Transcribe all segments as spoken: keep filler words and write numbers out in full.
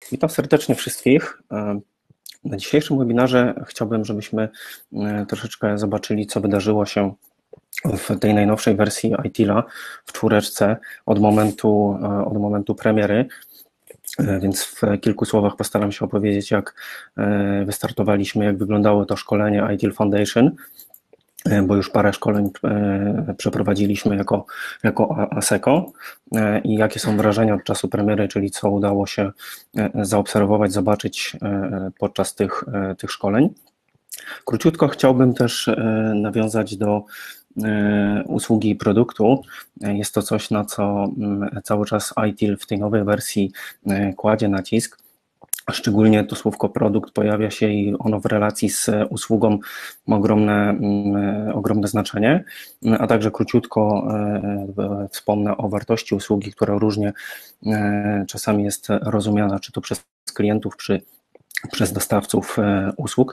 Witam serdecznie wszystkich. Na dzisiejszym webinarze chciałbym, żebyśmy troszeczkę zobaczyli, co wydarzyło się w tej najnowszej wersji ITIL-a w czwóreczce od momentu, od momentu premiery. Więc w kilku słowach postaram się opowiedzieć, jak wystartowaliśmy, jak wyglądało to szkolenie ITIL Foundation, bo już parę szkoleń przeprowadziliśmy jako, jako ASECO i jakie są wrażenia od czasu premiery, czyli co udało się zaobserwować, zobaczyć podczas tych, tych szkoleń. Króciutko chciałbym też nawiązać do usługi i produktu. Jest to coś, na co cały czas ITIL w tej nowej wersji kładzie nacisk. Szczególnie to słówko produkt pojawia się i ono w relacji z usługą ma ogromne, ogromne znaczenie, a także króciutko wspomnę o wartości usługi, która różnie czasami jest rozumiana, czy to przez klientów, czy przez dostawców usług.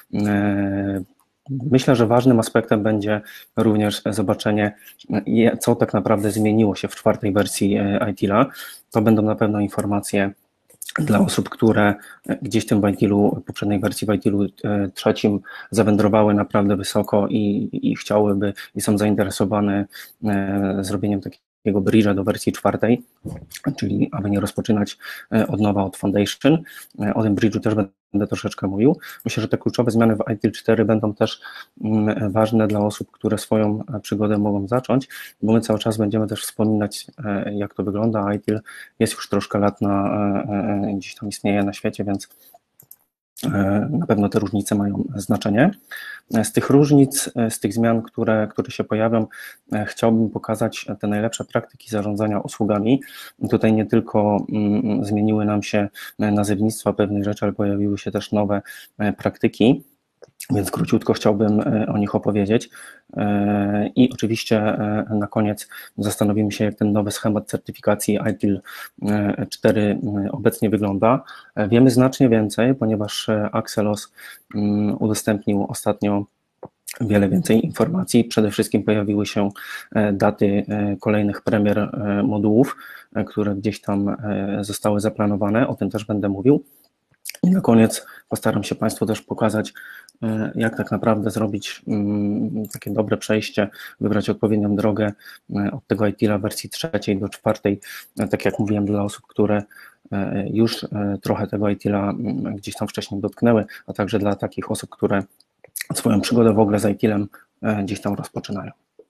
Myślę, że ważnym aspektem będzie również zobaczenie, co tak naprawdę zmieniło się w czwartej wersji ITIL-a. To będą na pewno informacje dla osób, które gdzieś w tym ITIL-u, poprzedniej wersji w ITIL-u trzecim zawędrowały naprawdę wysoko i, i chciałyby i są zainteresowane zrobieniem takiego bridge'a do wersji czwartej, czyli aby nie rozpoczynać od nowa od Foundation. O tym bridge'u też będę troszeczkę mówił. Myślę, że te kluczowe zmiany w ITIL cztery będą też ważne dla osób, które swoją przygodę mogą zacząć, bo my cały czas będziemy też wspominać, jak to wygląda. ITIL jest już troszkę lat na, gdzieś tam istnieje na świecie, więc na pewno te różnice mają znaczenie. Z tych różnic, z tych zmian, które, które się pojawią, chciałbym pokazać te najlepsze praktyki zarządzania usługami. Tutaj nie tylko zmieniły nam się nazewnictwa pewnych rzeczy, ale pojawiły się też nowe praktyki, więc króciutko chciałbym o nich opowiedzieć. I oczywiście na koniec zastanowimy się, jak ten nowy schemat certyfikacji ITIL cztery obecnie wygląda. Wiemy znacznie więcej, ponieważ Axelos udostępnił ostatnio wiele więcej informacji. Przede wszystkim pojawiły się daty kolejnych premier modułów, które gdzieś tam zostały zaplanowane, o tym też będę mówił. I na koniec postaram się Państwu też pokazać, jak tak naprawdę zrobić takie dobre przejście, wybrać odpowiednią drogę od tego ITIL-a wersji trzeciej do czwartej, tak jak mówiłem, dla osób, które już trochę tego ITIL-a gdzieś tam wcześniej dotknęły, a także dla takich osób, które swoją przygodę w ogóle z ITIL-em gdzieś tam rozpoczynają.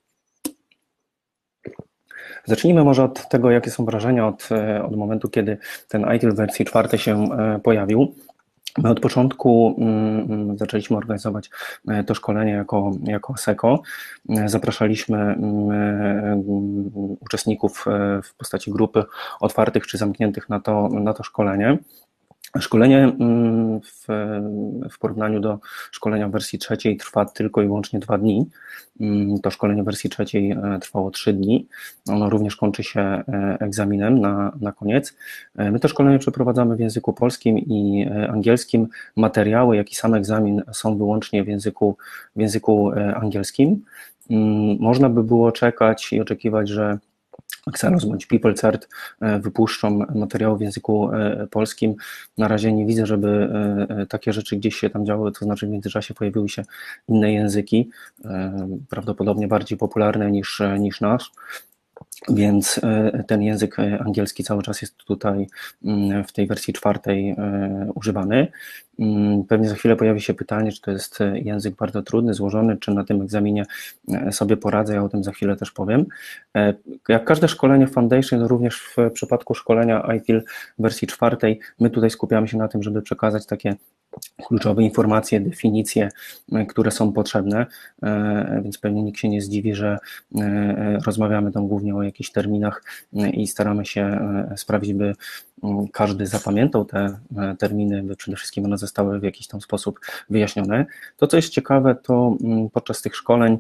Zacznijmy może od tego, jakie są wrażenia od, od momentu, kiedy ten ITIL w wersji czwartej się pojawił. My od początku zaczęliśmy organizować to szkolenie jako, jako ASECO. Zapraszaliśmy uczestników w postaci grupy otwartych czy zamkniętych na to, na to szkolenie. Szkolenie w, w porównaniu do szkolenia w wersji trzeciej trwa tylko i wyłącznie dwa dni. To szkolenie w wersji trzeciej trwało trzy dni. Ono również kończy się egzaminem na, na koniec. My to szkolenie przeprowadzamy w języku polskim i angielskim. Materiały, jak i sam egzamin są wyłącznie w języku, w języku angielskim. Można by było czekać i oczekiwać, że Axelos bądź PeopleCert wypuszczą materiały w języku polskim. Na razie nie widzę, żeby takie rzeczy gdzieś się tam działy, to znaczy w międzyczasie pojawiły się inne języki, prawdopodobnie bardziej popularne niż, niż nasz. Więc ten język angielski cały czas jest tutaj w tej wersji czwartej używany. Pewnie za chwilę pojawi się pytanie, czy to jest język bardzo trudny, złożony, czy na tym egzaminie sobie poradzę, ja o tym za chwilę też powiem. Jak każde szkolenie Foundation, również w przypadku szkolenia ITIL w wersji czwartej, my tutaj skupiamy się na tym, żeby przekazać takie kluczowe informacje, definicje, które są potrzebne, więc pewnie nikt się nie zdziwi, że rozmawiamy tam głównie o jakichś terminach i staramy się sprawić, by każdy zapamiętał te terminy, by przede wszystkim one zostały w jakiś tam sposób wyjaśnione. To, co jest ciekawe, to podczas tych szkoleń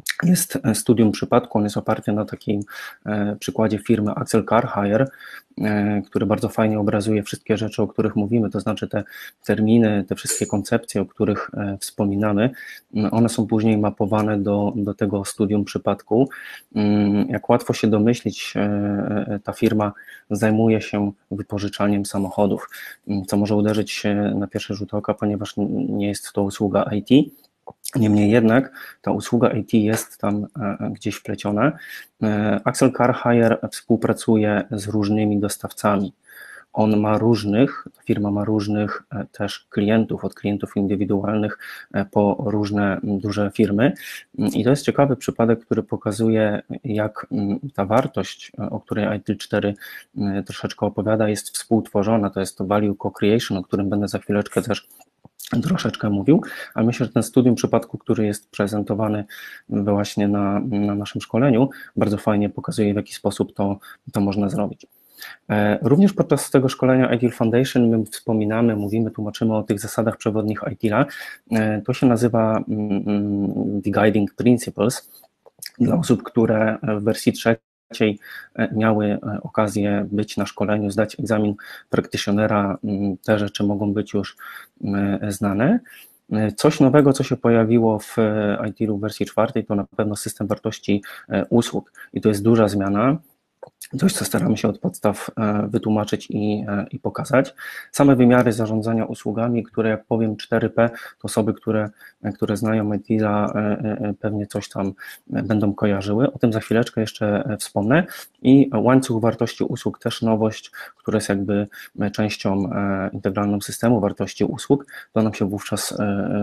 jest studium przypadku, on jest oparty na takim przykładzie firmy Axel Car Hire, który bardzo fajnie obrazuje wszystkie rzeczy, o których mówimy, to znaczy te terminy, te wszystkie koncepcje, o których wspominamy, one są później mapowane do, do tego studium przypadku. Jak łatwo się domyślić, ta firma zajmuje się wypożyczaniem samochodów, co może uderzyć się na pierwszy rzut oka, ponieważ nie jest to usługa I T. Niemniej jednak ta usługa I T jest tam gdzieś wpleciona. Axel Car Hire współpracuje z różnymi dostawcami. On ma różnych, firma ma różnych też klientów, od klientów indywidualnych po różne duże firmy. I to jest ciekawy przypadek, który pokazuje, jak ta wartość, o której I T I L cztery troszeczkę opowiada, jest współtworzona. To jest to value co-creation, o którym będę za chwileczkę też troszeczkę mówił, a myślę, że ten studium przypadku, który jest prezentowany właśnie na, na naszym szkoleniu, bardzo fajnie pokazuje, w jaki sposób to, to można zrobić. Również podczas tego szkolenia I T I L Foundation my wspominamy, mówimy, tłumaczymy o tych zasadach przewodnich I T I L-a. To się nazywa The Guiding Principles dla osób, które w wersji trzeciej miały okazję być na szkoleniu, zdać egzamin practitionera, te rzeczy mogą być już znane. Coś nowego, co się pojawiło w I T I L-u w wersji czwartej, to na pewno system wartości usług i to jest duża zmiana. Coś, co staramy się od podstaw wytłumaczyć i, i pokazać. Same wymiary zarządzania usługami, które jak powiem cztery P, to osoby, które, które znają I T I L-a pewnie coś tam będą kojarzyły. O tym za chwileczkę jeszcze wspomnę. I łańcuch wartości usług, też nowość, która jest jakby częścią integralną systemu wartości usług. To nam się wówczas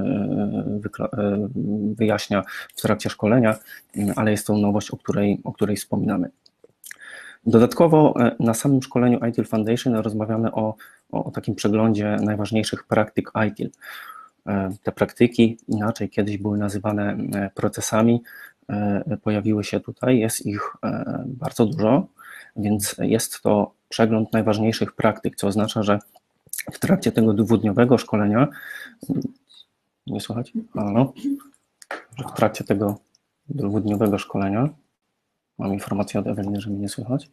wyjaśnia w trakcie szkolenia, ale jest to nowość, o której, o której wspominamy. Dodatkowo na samym szkoleniu I T I L Foundation rozmawiamy o, o takim przeglądzie najważniejszych praktyk I T I L. Te praktyki inaczej kiedyś były nazywane procesami, pojawiły się tutaj, jest ich bardzo dużo, więc jest to przegląd najważniejszych praktyk, co oznacza, że w trakcie tego dwudniowego szkolenia, nie słychać? Halo? Że w trakcie tego dwudniowego szkolenia, mam informację od Eweliny, że mnie nie słychać.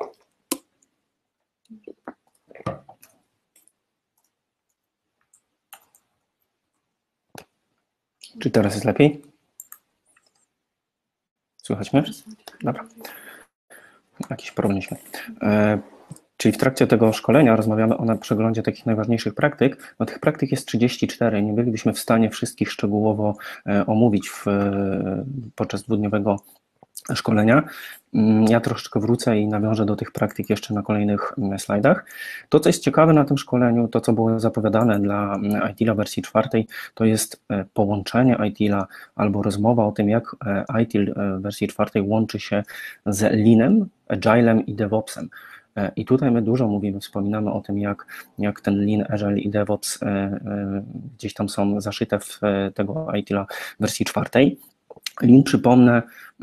Czy teraz jest lepiej? Słychać mnie? Dobra. Jakiś problem śmiech. E, czyli w trakcie tego szkolenia rozmawiamy o przeglądzie takich najważniejszych praktyk. No, tych praktyk jest trzydzieści cztery. Nie bylibyśmy w stanie wszystkich szczegółowo e, omówić w, e, podczas dwudniowego szkolenia. Ja troszeczkę wrócę i nawiążę do tych praktyk jeszcze na kolejnych slajdach. To, co jest ciekawe na tym szkoleniu, to co było zapowiadane dla I T I L-a wersji czwartej, to jest połączenie I T I L-a albo rozmowa o tym, jak I T I L wersji czwartej łączy się z Leanem, Agilem i DevOpsem. I tutaj my dużo mówimy, wspominamy o tym, jak, jak ten Lean, Agile i DevOps gdzieś tam są zaszyte w tego I T I L-a wersji czwartej. Lean, przypomnę,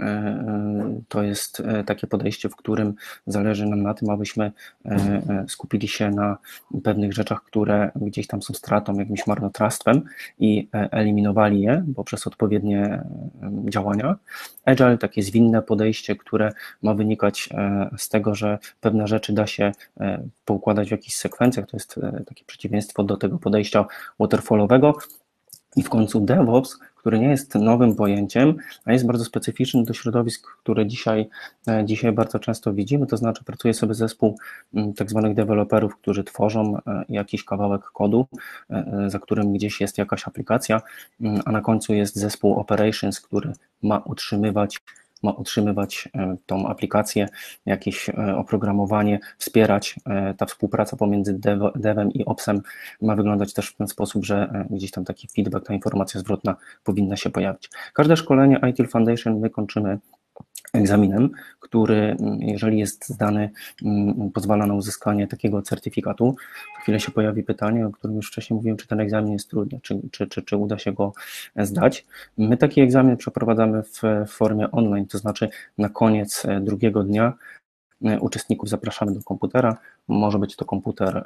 to jest takie podejście, w którym zależy nam na tym, abyśmy skupili się na pewnych rzeczach, które gdzieś tam są stratą, jakimś marnotrawstwem i eliminowali je poprzez odpowiednie działania. Agile, takie zwinne podejście, które ma wynikać z tego, że pewne rzeczy da się poukładać w jakichś sekwencjach, to jest takie przeciwieństwo do tego podejścia waterfallowego. I w końcu DevOps, który nie jest nowym pojęciem, a jest bardzo specyficzny do środowisk, które dzisiaj, dzisiaj bardzo często widzimy, to znaczy pracuje sobie zespół tak zwanych deweloperów, którzy tworzą jakiś kawałek kodu, za którym gdzieś jest jakaś aplikacja, a na końcu jest zespół operations, który ma utrzymywać ma utrzymywać tą aplikację, jakieś oprogramowanie, wspierać. Ta współpraca pomiędzy dev, devem i opsem ma wyglądać też w ten sposób, że gdzieś tam taki feedback, ta informacja zwrotna powinna się pojawić. Każde szkolenie I T I L Foundation my kończymy egzaminem, który, jeżeli jest zdany, pozwala na uzyskanie takiego certyfikatu. Za chwilę się pojawi pytanie, o którym już wcześniej mówiłem, czy ten egzamin jest trudny, czy, czy, czy, czy uda się go zdać. My taki egzamin przeprowadzamy w formie online, to znaczy na koniec drugiego dnia uczestników zapraszamy do komputera. Może być to komputer,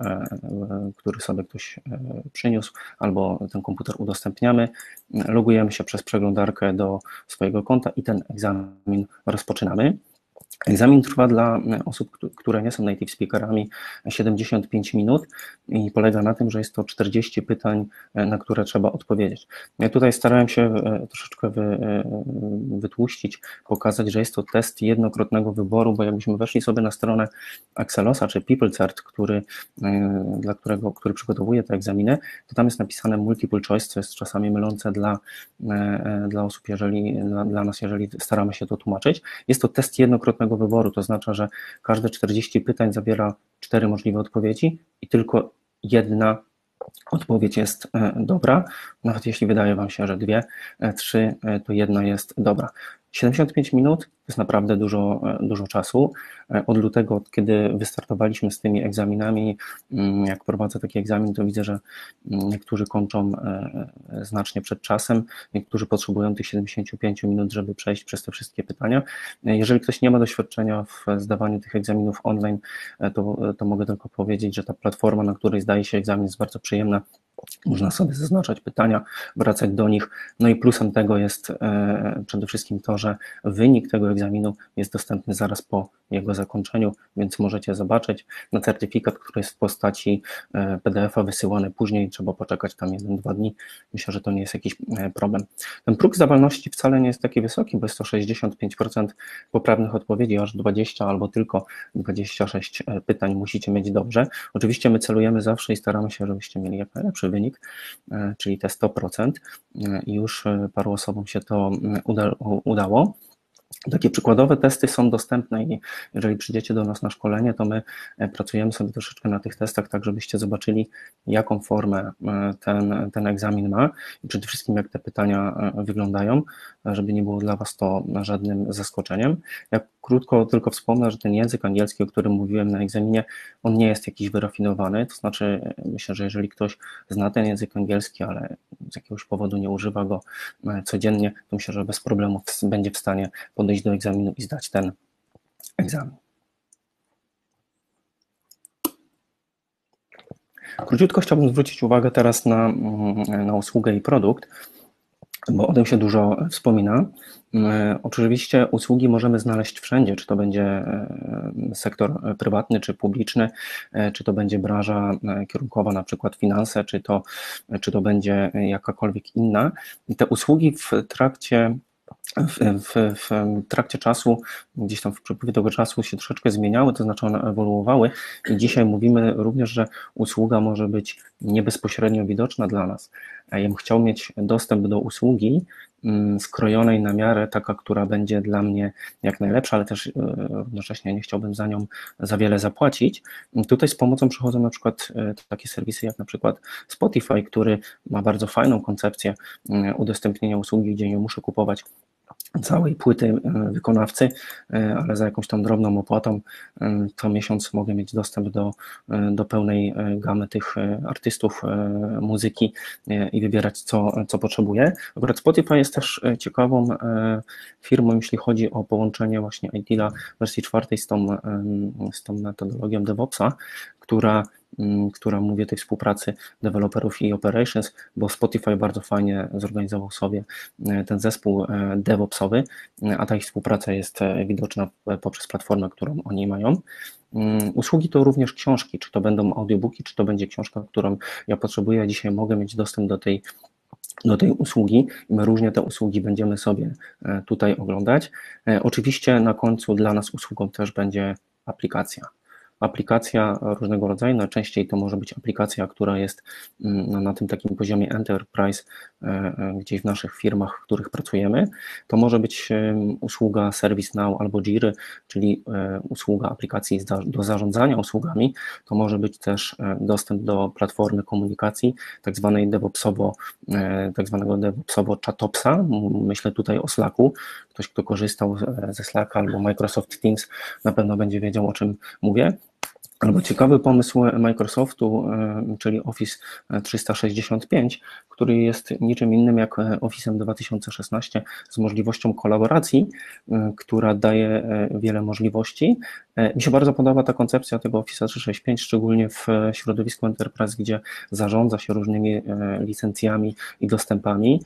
który sobie ktoś przyniósł, albo ten komputer udostępniamy. Logujemy się przez przeglądarkę do swojego konta i ten egzamin rozpoczynamy. Egzamin trwa dla osób, które nie są native speakerami, siedemdziesiąt pięć minut i polega na tym, że jest to czterdzieści pytań, na które trzeba odpowiedzieć. Ja tutaj starałem się troszeczkę wy, wytłuścić, pokazać, że jest to test jednokrotnego wyboru, bo jakbyśmy weszli sobie na stronę Axelosa czy PeopleCert, który, dla którego, który przygotowuje te egzaminy, to tam jest napisane multiple choice, co jest czasami mylące dla, dla osób, jeżeli, dla, dla nas, jeżeli staramy się to tłumaczyć. Jest to test jednokrotnego wyboru, to znaczy, że każde czterdzieści pytań zawiera cztery możliwe odpowiedzi i tylko jedna odpowiedź jest dobra, nawet jeśli wydaje Wam się, że dwie, trzy, to jedna jest dobra. siedemdziesiąt pięć minut to jest naprawdę dużo, dużo czasu. Od lutego, od kiedy wystartowaliśmy z tymi egzaminami, jak prowadzę taki egzamin, to widzę, że niektórzy kończą znacznie przed czasem, niektórzy potrzebują tych siedemdziesięciu pięciu minut, żeby przejść przez te wszystkie pytania. Jeżeli ktoś nie ma doświadczenia w zdawaniu tych egzaminów online, to, to mogę tylko powiedzieć, że ta platforma, na której zdaje się egzamin, jest bardzo przyjemna. Można sobie zaznaczać pytania, wracać do nich. No i plusem tego jest e, przede wszystkim to, że wynik tego egzaminu jest dostępny zaraz po jego zakończeniu, więc możecie zobaczyć na certyfikat, który jest w postaci e, P D F a wysyłany później, trzeba poczekać tam jeden dwa dni. Myślę, że to nie jest jakiś e, problem. Ten próg zdawalności wcale nie jest taki wysoki, bo jest to sześćdziesiąt pięć procent poprawnych odpowiedzi, aż dwadzieścia albo tylko dwadzieścia sześć pytań musicie mieć dobrze. Oczywiście my celujemy zawsze i staramy się, żebyście mieli jak najlepszy wynik, czyli te sto procent i już paru osobom się to uda, udało. Takie przykładowe testy są dostępne i jeżeli przyjdziecie do nas na szkolenie, to my pracujemy sobie troszeczkę na tych testach, tak żebyście zobaczyli, jaką formę ten, ten egzamin ma i przede wszystkim jak te pytania wyglądają, żeby nie było dla Was to żadnym zaskoczeniem. Ja krótko tylko wspomnę, że ten język angielski, o którym mówiłem na egzaminie, on nie jest jakiś wyrafinowany, to znaczy myślę, że jeżeli ktoś zna ten język angielski, ale z jakiegoś powodu nie używa go codziennie, to myślę, że bez problemu będzie w stanie podejść do egzaminu i zdać ten egzamin. Króciutko chciałbym zwrócić uwagę teraz na, na usługę i produkt, bo o tym się dużo wspomina. Oczywiście usługi możemy znaleźć wszędzie, czy to będzie sektor prywatny, czy publiczny, czy to będzie branża kierunkowa, na przykład finanse, czy to, czy to będzie jakakolwiek inna. I te usługi w trakcie W, w, w trakcie czasu, gdzieś tam w przepływie tego czasu się troszeczkę zmieniały, to znaczy one ewoluowały i dzisiaj mówimy również, że usługa może być nie bezpośrednio widoczna dla nas. Ja bym chciał mieć dostęp do usługi skrojonej na miarę, taka, która będzie dla mnie jak najlepsza, ale też równocześnie nie chciałbym za nią za wiele zapłacić. Tutaj z pomocą przychodzą na przykład takie serwisy jak na przykład Spotify, który ma bardzo fajną koncepcję udostępnienia usługi, gdzie nie muszę kupować całej płyty wykonawcy, ale za jakąś tam drobną opłatą co miesiąc mogę mieć dostęp do, do pełnej gamy tych artystów, muzyki i wybierać co, co potrzebuję. Akurat Spotify jest też ciekawą firmą, jeśli chodzi o połączenie właśnie ITIL-a wersji czwartej z tą, z tą metodologią DevOpsa, która która mówi o tej współpracy deweloperów i operations, bo Spotify bardzo fajnie zorganizował sobie ten zespół DevOpsowy, a ta ich współpraca jest widoczna poprzez platformę, którą oni mają. Usługi to również książki, czy to będą audiobooki, czy to będzie książka, którą ja potrzebuję, ja dzisiaj mogę mieć dostęp do tej do tej usługi i my różnie te usługi będziemy sobie tutaj oglądać. Oczywiście na końcu dla nas usługą też będzie aplikacja. Aplikacja różnego rodzaju, najczęściej to może być aplikacja, która jest no, na tym takim poziomie enterprise, gdzieś w naszych firmach, w których pracujemy. To może być usługa ServiceNow albo Jira, czyli usługa aplikacji do zarządzania usługami. To może być też dostęp do platformy komunikacji, tak zwanej DevOpsowo, tak zwanego DevOpsowo Chatopsa. Myślę tutaj o Slacku. Ktoś, kto korzystał ze Slacka albo Microsoft Teams, na pewno będzie wiedział, o czym mówię. Albo ciekawy pomysł Microsoftu, czyli Office trzysta sześćdziesiąt pięć, który jest niczym innym jak Office'em dwa tysiące szesnaście z możliwością kolaboracji, która daje wiele możliwości Mi się bardzo podoba ta koncepcja tego Office trzysta sześćdziesiąt pięć, szczególnie w środowisku Enterprise, gdzie zarządza się różnymi licencjami i dostępami,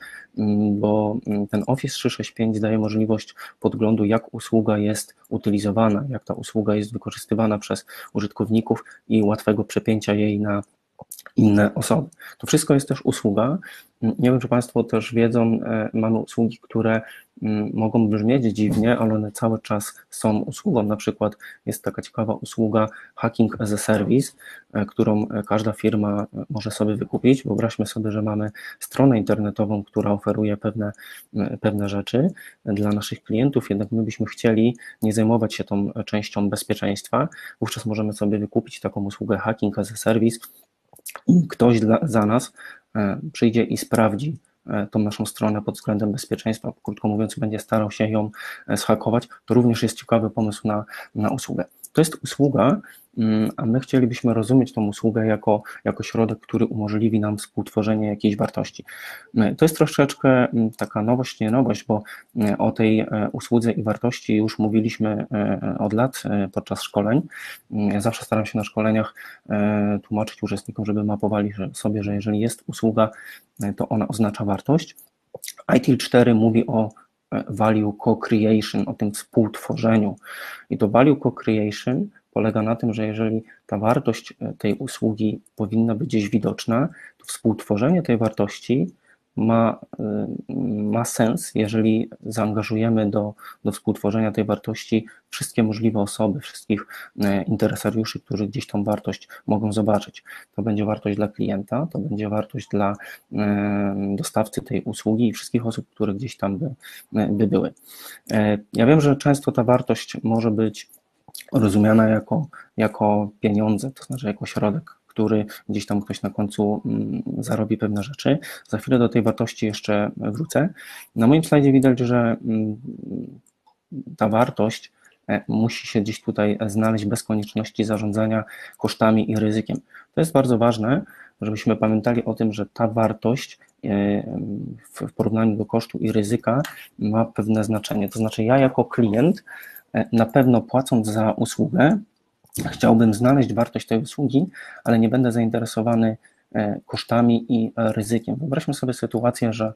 bo ten Office trzysta sześćdziesiąt pięć daje możliwość podglądu, jak usługa jest utylizowana, jak ta usługa jest wykorzystywana przez użytkowników i łatwego przepięcia jej na inne osoby. To wszystko jest też usługa. Nie wiem, czy Państwo też wiedzą, mamy usługi, które mogą brzmieć dziwnie, ale one cały czas są usługą. Na przykład jest taka ciekawa usługa Hacking as a Service, którą każda firma może sobie wykupić. Wyobraźmy sobie, że mamy stronę internetową, która oferuje pewne, pewne rzeczy dla naszych klientów, jednak my byśmy chcieli nie zajmować się tą częścią bezpieczeństwa. Wówczas możemy sobie wykupić taką usługę Hacking as a Service i ktoś dla, za nas przyjdzie i sprawdzi tą naszą stronę pod względem bezpieczeństwa, krótko mówiąc, będzie starał się ją zhakować. To również jest ciekawy pomysł na, na usługę. To jest usługa, a my chcielibyśmy rozumieć tą usługę jako, jako środek, który umożliwi nam współtworzenie jakiejś wartości. To jest troszeczkę taka nowość, nie nowość, bo o tej usłudze i wartości już mówiliśmy od lat podczas szkoleń. Ja zawsze staram się na szkoleniach tłumaczyć uczestnikom, żeby mapowali sobie, że jeżeli jest usługa, to ona oznacza wartość. I T I L cztery mówi o value co-creation, o tym współtworzeniu. I to value co-creation polega na tym, że jeżeli ta wartość tej usługi powinna być gdzieś widoczna, to współtworzenie tej wartości ma, ma sens, jeżeli zaangażujemy do, do współtworzenia tej wartości wszystkie możliwe osoby, wszystkich interesariuszy, którzy gdzieś tą wartość mogą zobaczyć. To będzie wartość dla klienta, to będzie wartość dla dostawcy tej usługi i wszystkich osób, które gdzieś tam by, by były. Ja wiem, że często ta wartość może być rozumiana jako, jako pieniądze, to znaczy jako środek, który gdzieś tam ktoś na końcu zarobi pewne rzeczy. Za chwilę do tej wartości jeszcze wrócę. Na moim slajdzie widać, że ta wartość musi się gdzieś tutaj znaleźć bez konieczności zarządzania kosztami i ryzykiem. To jest bardzo ważne, żebyśmy pamiętali o tym, że ta wartość w porównaniu do kosztu i ryzyka ma pewne znaczenie. To znaczy ja jako klient na pewno płacąc za usługę chciałbym znaleźć wartość tej usługi, ale nie będę zainteresowany kosztami i ryzykiem. Wyobraźmy sobie sytuację, że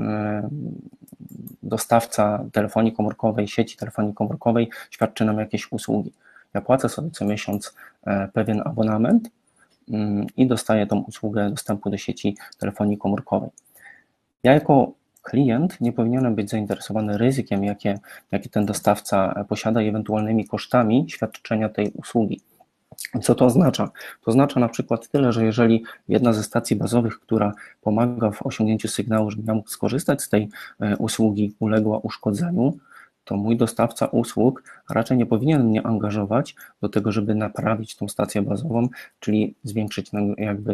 dostawca telefonii komórkowej, sieci telefonii komórkowej świadczy nam jakieś usługi. Ja płacę sobie co miesiąc pewien abonament i dostaję tą usługę dostępu do sieci telefonii komórkowej. Ja jako klient nie powinienem być zainteresowany ryzykiem, jakie, jakie ten dostawca posiada i ewentualnymi kosztami świadczenia tej usługi. Co to oznacza? To oznacza na przykład tyle, że jeżeli jedna ze stacji bazowych, która pomaga w osiągnięciu sygnału, żebym ja mógł skorzystać z tej usługi, uległa uszkodzeniu, to mój dostawca usług raczej nie powinien mnie angażować do tego, żeby naprawić tą stację bazową, czyli zwiększyć jakby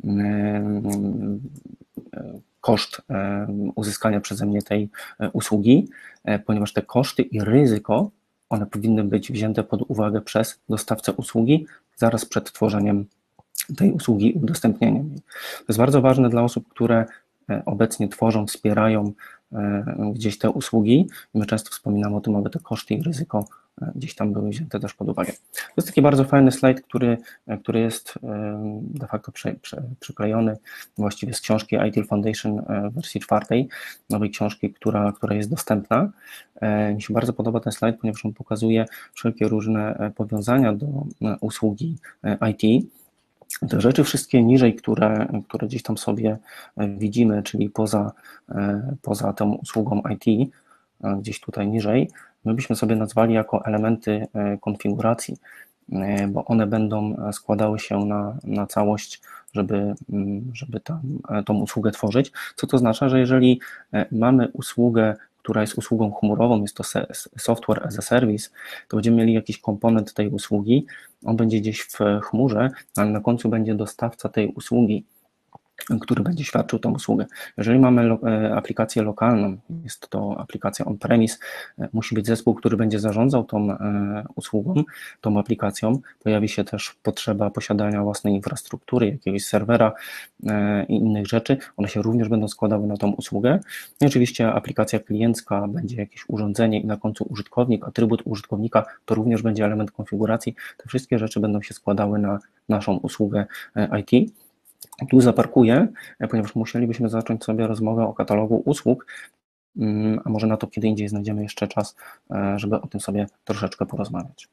koszt uzyskania przeze mnie tej usługi, ponieważ te koszty i ryzyko, one powinny być wzięte pod uwagę przez dostawcę usługi zaraz przed tworzeniem tej usługi i udostępnieniem jej. To jest bardzo ważne dla osób, które obecnie tworzą, wspierają gdzieś te usługi. My często wspominamy o tym, aby te koszty i ryzyko gdzieś tam były wzięte też pod uwagę. To jest taki bardzo fajny slajd, który, który jest de facto przy, przy, przyklejony właściwie z książki I T I L Foundation w wersji czwartej, nowej książki, która, która jest dostępna. Mi się bardzo podoba ten slajd, ponieważ on pokazuje wszelkie różne powiązania do usługi I T. Te rzeczy wszystkie niżej, które, które gdzieś tam sobie widzimy, czyli poza, poza tą usługą I T, gdzieś tutaj niżej, my byśmy sobie nazwali jako elementy konfiguracji, bo one będą składały się na, na całość, żeby, żeby tam, tą usługę tworzyć. Co to oznacza, że jeżeli mamy usługę, która jest usługą chmurową, jest to software as a service, to będziemy mieli jakiś komponent tej usługi, on będzie gdzieś w chmurze, ale na końcu będzie dostawca tej usługi. który będzie świadczył tą usługę. Jeżeli mamy lo, aplikację lokalną, jest to aplikacja on-premise, musi być zespół, który będzie zarządzał tą e, usługą, tą aplikacją. Pojawi się też potrzeba posiadania własnej infrastruktury, jakiegoś serwera e, i innych rzeczy. One się również będą składały na tą usługę. I oczywiście aplikacja kliencka będzie jakieś urządzenie i na końcu użytkownik, atrybut użytkownika to również będzie element konfiguracji. Te wszystkie rzeczy będą się składały na naszą usługę I T. Tu zaparkuję, ponieważ musielibyśmy zacząć sobie rozmowę o katalogu usług, a może na to kiedy indziej znajdziemy jeszcze czas, żeby o tym sobie troszeczkę porozmawiać.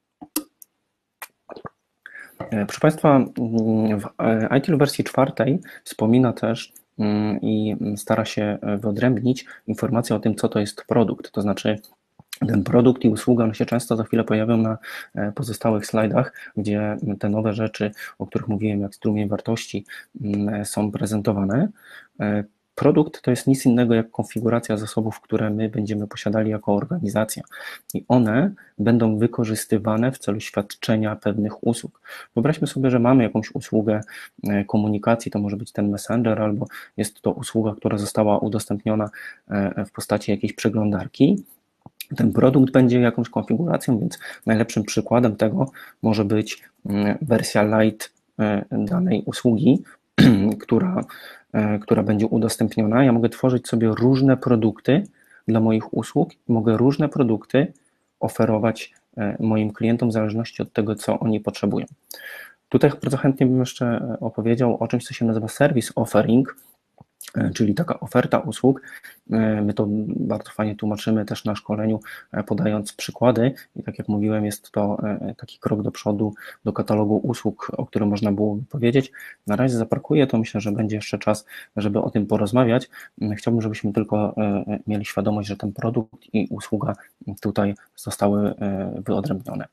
Proszę Państwa, w I T L wersji czwartej wspomina też i stara się wyodrębnić informację o tym, co to jest produkt, to znaczy ten produkt i usługa, one się często za chwilę pojawią na pozostałych slajdach, gdzie te nowe rzeczy, o których mówiłem, jak strumień wartości, są prezentowane. Produkt to jest nic innego jak konfiguracja zasobów, które my będziemy posiadali jako organizacja i one będą wykorzystywane w celu świadczenia pewnych usług. Wyobraźmy sobie, że mamy jakąś usługę komunikacji, to może być ten Messenger albo jest to usługa, która została udostępniona w postaci jakiejś przeglądarki. Ten produkt będzie jakąś konfiguracją, więc najlepszym przykładem tego może być wersja light danej usługi, która, która będzie udostępniona. Ja mogę tworzyć sobie różne produkty dla moich usług, mogę różne produkty oferować moim klientom w zależności od tego, co oni potrzebują. Tutaj bardzo chętnie bym jeszcze opowiedział o czymś, co się nazywa service offering, czyli taka oferta usług. My to bardzo fajnie tłumaczymy też na szkoleniu, podając przykłady i tak jak mówiłem, jest to taki krok do przodu do katalogu usług, o którym można było powiedzieć. Na razie zaparkuję to, myślę, że będzie jeszcze czas, żeby o tym porozmawiać. Chciałbym, żebyśmy tylko mieli świadomość, że ten produkt i usługa tutaj zostały wyodrębnione.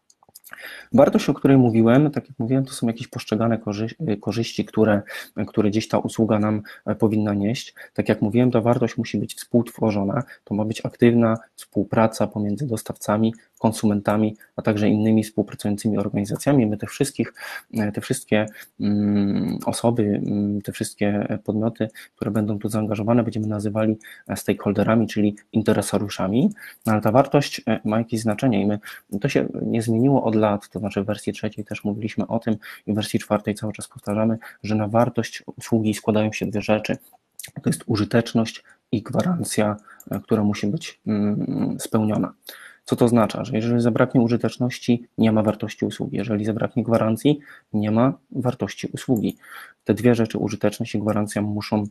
Wartość, o której mówiłem, tak jak mówiłem, to są jakieś postrzegane korzyści, które, które gdzieś ta usługa nam powinna nieść. Tak jak mówiłem, ta wartość musi być współtworzona, to ma być aktywna współpraca pomiędzy dostawcami, konsumentami, a także innymi współpracującymi organizacjami. My te wszystkich, te wszystkie osoby, te wszystkie podmioty, które będą tu zaangażowane, będziemy nazywali stakeholderami, czyli interesariuszami, no ale ta wartość ma jakieś znaczenie i my, to się nie zmieniło od lat, to znaczy w wersji trzeciej też mówiliśmy o tym i w wersji czwartej cały czas powtarzamy, że na wartość usługi składają się dwie rzeczy. To jest użyteczność i gwarancja, która musi być spełniona. Co to oznacza? Że jeżeli zabraknie użyteczności, nie ma wartości usługi. Jeżeli zabraknie gwarancji, nie ma wartości usługi. Te dwie rzeczy, użyteczność i gwarancja, muszą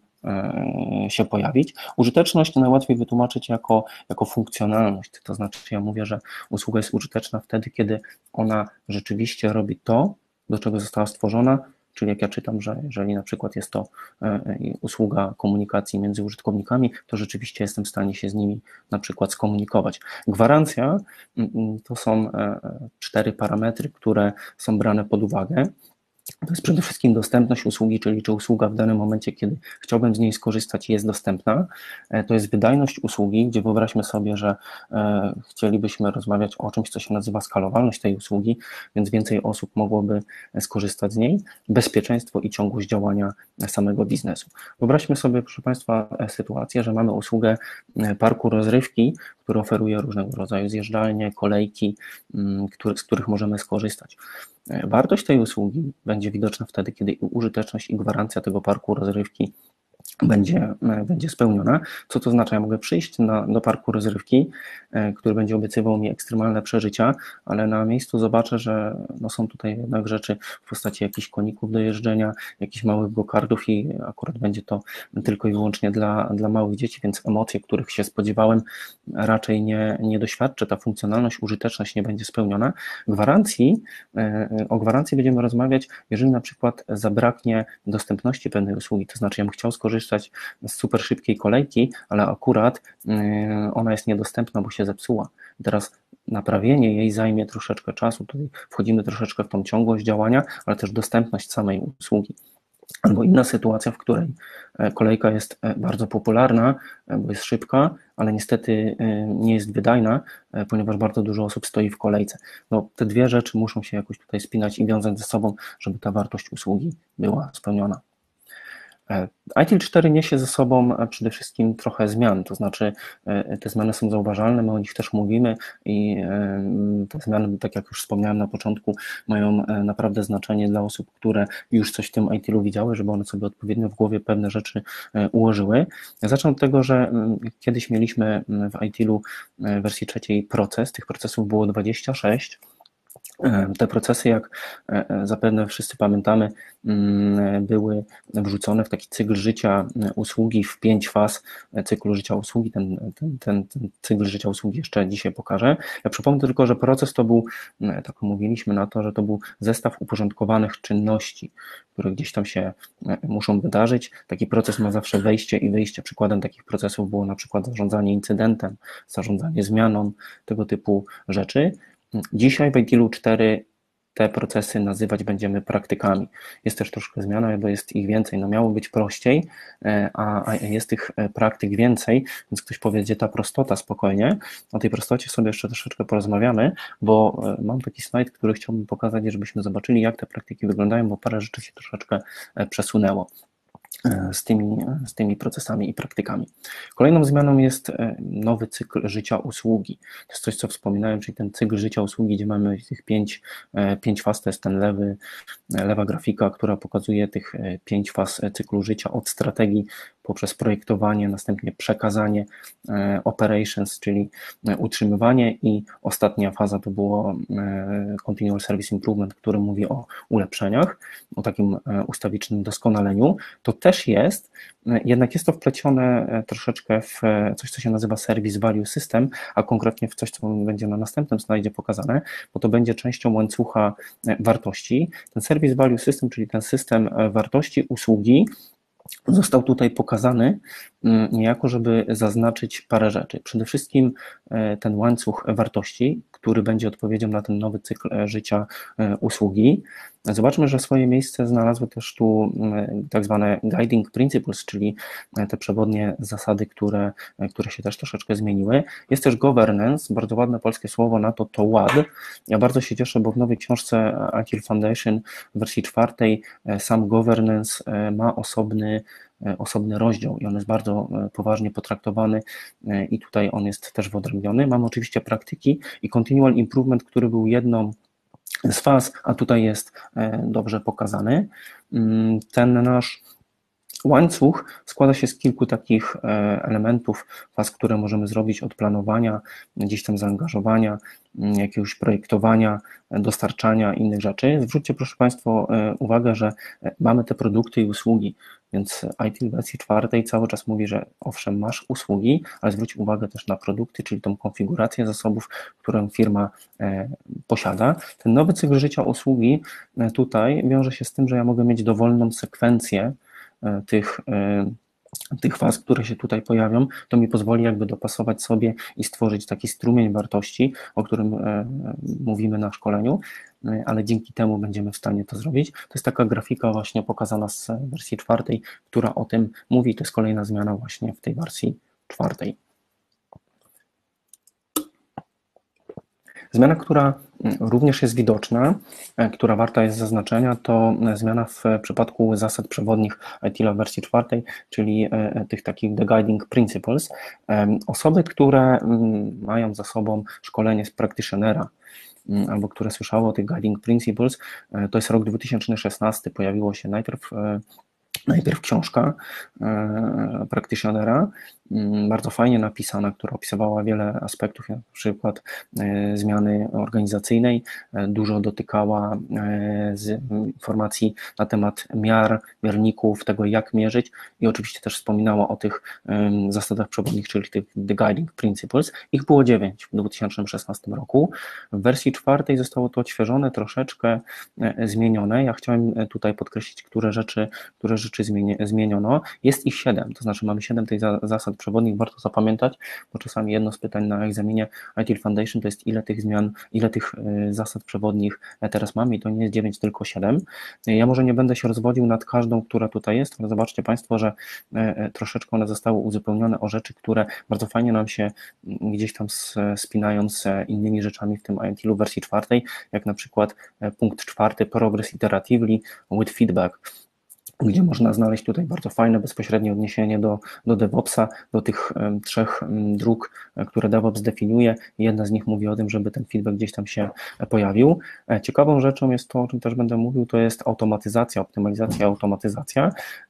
się pojawić. Użyteczność najłatwiej wytłumaczyć jako, jako funkcjonalność. To znaczy, ja mówię, że usługa jest użyteczna wtedy, kiedy ona rzeczywiście robi to, do czego została stworzona. Czyli jak ja czytam, że jeżeli na przykład jest to usługa komunikacji między użytkownikami, to rzeczywiście jestem w stanie się z nimi na przykład skomunikować. Gwarancja to są cztery parametry, które są brane pod uwagę. To jest przede wszystkim dostępność usługi, czyli czy usługa w danym momencie, kiedy chciałbym z niej skorzystać, jest dostępna. To jest wydajność usługi, gdzie wyobraźmy sobie, że chcielibyśmy rozmawiać o czymś, co się nazywa skalowalność tej usługi, więc więcej osób mogłoby skorzystać z niej. Bezpieczeństwo i ciągłość działania samego biznesu. Wyobraźmy sobie, proszę Państwa, sytuację, że mamy usługę parku rozrywki, który oferuje różnego rodzaju zjeżdżalnie, kolejki, który, z których możemy skorzystać. Wartość tej usługi będzie widoczna wtedy, kiedy użyteczność i gwarancja tego parku rozrywki będzie, będzie spełniona. Co to znaczy? Ja mogę przyjść na, do parku rozrywki, który będzie obiecywał mi ekstremalne przeżycia, ale na miejscu zobaczę, że no są tutaj jednak rzeczy w postaci jakichś koników do jeżdżenia, jakichś małych go-kartów i akurat będzie to tylko i wyłącznie dla, dla małych dzieci, więc emocje, których się spodziewałem, raczej nie, nie doświadczę. Ta funkcjonalność, użyteczność nie będzie spełniona. Gwarancji, o gwarancji będziemy rozmawiać, jeżeli na przykład zabraknie dostępności pewnej usługi, to znaczy ja bym chciał skorzystać z super szybkiej kolejki, ale akurat ona jest niedostępna, bo się zepsuła. Teraz naprawienie jej zajmie troszeczkę czasu, tutaj wchodzimy troszeczkę w tą ciągłość działania, ale też dostępność samej usługi. Albo inna sytuacja, w której kolejka jest bardzo popularna, bo jest szybka, ale niestety nie jest wydajna, ponieważ bardzo dużo osób stoi w kolejce. No, te dwie rzeczy muszą się jakoś tutaj spinać i wiązać ze sobą, żeby ta wartość usługi była spełniona. ITIL cztery niesie ze sobą przede wszystkim trochę zmian, to znaczy te zmiany są zauważalne, my o nich też mówimy i te zmiany, tak jak już wspomniałem na początku, mają naprawdę znaczenie dla osób, które już coś w tym ITIL-u widziały, żeby one sobie odpowiednio w głowie pewne rzeczy ułożyły. Zacznę od tego, że kiedyś mieliśmy w ITIL-u w wersji trzeciej proces, tych procesów było dwadzieścia sześć. Te procesy, jak zapewne wszyscy pamiętamy, były wrzucone w taki cykl życia usługi w pięć faz cyklu życia usługi. Ten, ten, ten, ten cykl życia usługi jeszcze dzisiaj pokażę. Ja przypomnę tylko, że proces to był, tak mówiliśmy na to, że to był zestaw uporządkowanych czynności, które gdzieś tam się muszą wydarzyć. Taki proces ma zawsze wejście i wyjście. Przykładem takich procesów było na przykład zarządzanie incydentem, zarządzanie zmianą, tego typu rzeczy. Dzisiaj w ITIL-u cztery te procesy nazywać będziemy praktykami. Jest też troszkę zmiana, bo jest ich więcej. No miało być prościej, a jest tych praktyk więcej, więc ktoś powie, gdzie ta prostota, spokojnie. O tej prostocie sobie jeszcze troszeczkę porozmawiamy, bo mam taki slajd, który chciałbym pokazać, żebyśmy zobaczyli, jak te praktyki wyglądają, bo parę rzeczy się troszeczkę przesunęło z tymi, z tymi procesami i praktykami. Kolejną zmianą jest nowy cykl życia usługi. To jest coś, co wspominałem, czyli ten cykl życia usługi, gdzie mamy tych pięć, pięć faz, to jest ten lewy, lewa grafika, która pokazuje tych pięć faz cyklu życia od strategii poprzez projektowanie, następnie przekazanie, operations, czyli utrzymywanie i ostatnia faza to było continual service improvement, który mówi o ulepszeniach, o takim ustawicznym doskonaleniu. To też jest, jednak jest to wplecione troszeczkę w coś, co się nazywa Service Value System, a konkretnie w coś, co będzie na następnym slajdzie pokazane, bo to będzie częścią łańcucha wartości. Ten Service Value System, czyli ten system wartości usługi, został tutaj pokazany niejako, żeby zaznaczyć parę rzeczy. Przede wszystkim ten łańcuch wartości, który będzie odpowiedzią na ten nowy cykl życia usługi. Zobaczmy, że swoje miejsce znalazły też tu tak zwane guiding principles, czyli te przewodnie zasady, które, które się też troszeczkę zmieniły. Jest też governance, bardzo ładne polskie słowo na to, to ład. Ja bardzo się cieszę, bo w nowej książce ITIL Foundation w wersji czwartej sam governance ma osobny osobny rozdział i on jest bardzo poważnie potraktowany i tutaj on jest też wyodrębniony. Mamy oczywiście praktyki i continual improvement, który był jedną z faz, a tutaj jest dobrze pokazany. Ten nasz łańcuch składa się z kilku takich elementów, faz, które możemy zrobić od planowania, gdzieś tam zaangażowania, jakiegoś projektowania, dostarczania innych rzeczy. Zwróćcie proszę Państwa uwagę, że mamy te produkty i usługi, więc ITIL w wersji czwartej cały czas mówi, że owszem, masz usługi, ale zwróć uwagę też na produkty, czyli tą konfigurację zasobów, którą firma posiada. Ten nowy cykl życia usługi tutaj wiąże się z tym, że ja mogę mieć dowolną sekwencję tych, tych faz, które się tutaj pojawią, to mi pozwoli jakby dopasować sobie i stworzyć taki strumień wartości, o którym mówimy na szkoleniu, ale dzięki temu będziemy w stanie to zrobić. To jest taka grafika właśnie pokazana z wersji czwartej, która o tym mówi, to jest kolejna zmiana właśnie w tej wersji czwartej. Zmiana, która również jest widoczna, która warta jest zaznaczenia, to zmiana w przypadku zasad przewodnich ITIL w wersji czwartej, czyli tych takich The Guiding Principles. Osoby, które mają za sobą szkolenie z practitionera, albo które słyszały o tych Guiding Principles, to jest rok dwa tysiące szesnasty, pojawiło się najpierw Najpierw książka e, practitionera, bardzo fajnie napisana, która opisywała wiele aspektów, jak na przykład e, zmiany organizacyjnej, e, dużo dotykała e, z informacji na temat miar, mierników, tego jak mierzyć i oczywiście też wspominała o tych e, zasadach przewodnich, czyli tych The Guiding Principles. Ich było dziewięć w dwa tysiące szesnastym roku. W wersji czwartej zostało to odświeżone, troszeczkę e, zmienione. Ja chciałem tutaj podkreślić, które rzeczy, które rzeczy zmieniono. Jest ich siedem, to znaczy mamy siedem tych zasad przewodnich, warto zapamiętać, bo czasami jedno z pytań na egzaminie ITIL Foundation to jest ile tych zmian, ile tych zasad przewodnich teraz mamy i to nie jest dziewięć, tylko siedem. Ja może nie będę się rozwodził nad każdą, która tutaj jest, ale zobaczcie Państwo, że troszeczkę one zostały uzupełnione o rzeczy, które bardzo fajnie nam się gdzieś tam spinają z innymi rzeczami w tym ITIL-u wersji czwartej, jak na przykład punkt czwarty, Progress Iteratively with Feedback. gdzie można znaleźć tutaj bardzo fajne, bezpośrednie odniesienie do, do DevOpsa, do tych um, trzech um, dróg, które DevOps definiuje. Jedna z nich mówi o tym, żeby ten feedback gdzieś tam się pojawił. Ciekawą rzeczą jest to, o czym też będę mówił, to jest automatyzacja, optymalizacja, automatyzacja.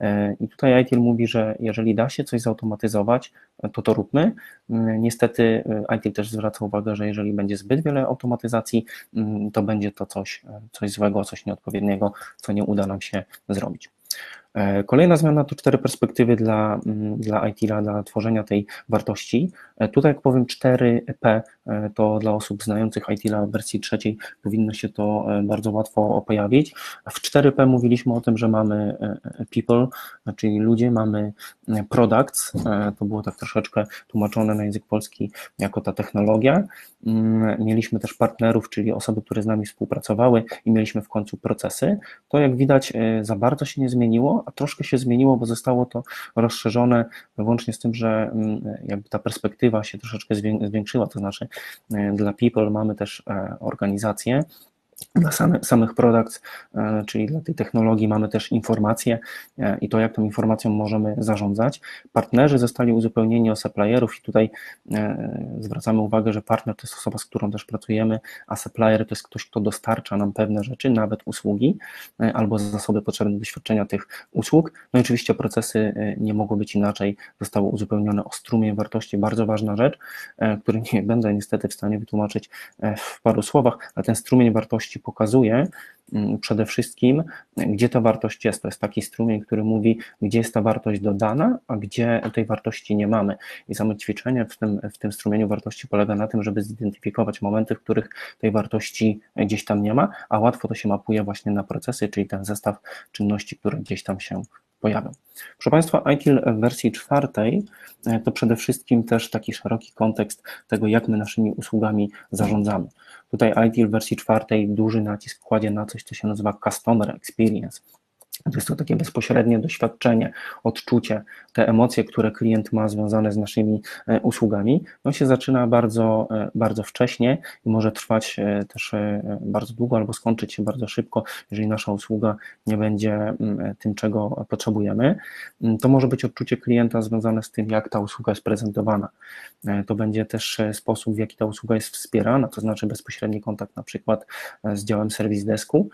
I tutaj I T I L mówi, że jeżeli da się coś zautomatyzować, to to róbmy. Niestety I T I L też zwraca uwagę, że jeżeli będzie zbyt wiele automatyzacji, to będzie to coś, coś złego, coś nieodpowiedniego, co nie uda nam się zrobić. Kolejna zmiana to cztery perspektywy dla, dla I T I L a, dla tworzenia tej wartości. Tutaj jak powiem cztery P, to dla osób znających I T I L a w wersji trzeciej powinno się to bardzo łatwo pojawić. W cztery P mówiliśmy o tym, że mamy people, czyli ludzie, mamy products, to było tak troszeczkę tłumaczone na język polski jako ta technologia. Mieliśmy też partnerów, czyli osoby, które z nami współpracowały i mieliśmy w końcu procesy. To jak widać za bardzo się nie zmieniło, a troszkę się zmieniło, bo zostało to rozszerzone wyłącznie z tym, że jakby ta perspektywa się troszeczkę zwiększyła, to znaczy dla people mamy też organizację, dla same, samych products, czyli dla tej technologii mamy też informacje i to, jak tą informacją możemy zarządzać. Partnerzy zostali uzupełnieni o supplierów i tutaj zwracamy uwagę, że partner to jest osoba, z którą też pracujemy, a supplier to jest ktoś, kto dostarcza nam pewne rzeczy, nawet usługi albo zasoby potrzebne do doświadczenia tych usług. No i oczywiście procesy nie mogły być inaczej, zostały uzupełnione o strumień wartości, bardzo ważna rzecz, której nie będę niestety w stanie wytłumaczyć w paru słowach, ale ten strumień wartości pokazuje przede wszystkim, gdzie ta wartość jest. To jest taki strumień, który mówi, gdzie jest ta wartość dodana, a gdzie tej wartości nie mamy. I samo ćwiczenie w tym, w tym strumieniu wartości polega na tym, żeby zidentyfikować momenty, w których tej wartości gdzieś tam nie ma, a łatwo to się mapuje właśnie na procesy, czyli ten zestaw czynności, które gdzieś tam się pojawią. Proszę Państwa, I T I L w wersji czwartej to przede wszystkim też taki szeroki kontekst tego, jak my naszymi usługami zarządzamy. Tutaj I T I L w wersji czwartej duży nacisk kładzie na coś, co się nazywa Customer Experience. To jest to takie bezpośrednie doświadczenie, odczucie, te emocje, które klient ma związane z naszymi usługami. No się zaczyna bardzo, bardzo wcześnie i może trwać też bardzo długo albo skończyć się bardzo szybko, jeżeli nasza usługa nie będzie tym, czego potrzebujemy. To może być odczucie klienta związane z tym, jak ta usługa jest prezentowana. To będzie też sposób, w jaki ta usługa jest wspierana, to znaczy bezpośredni kontakt na przykład z działem Service Desku,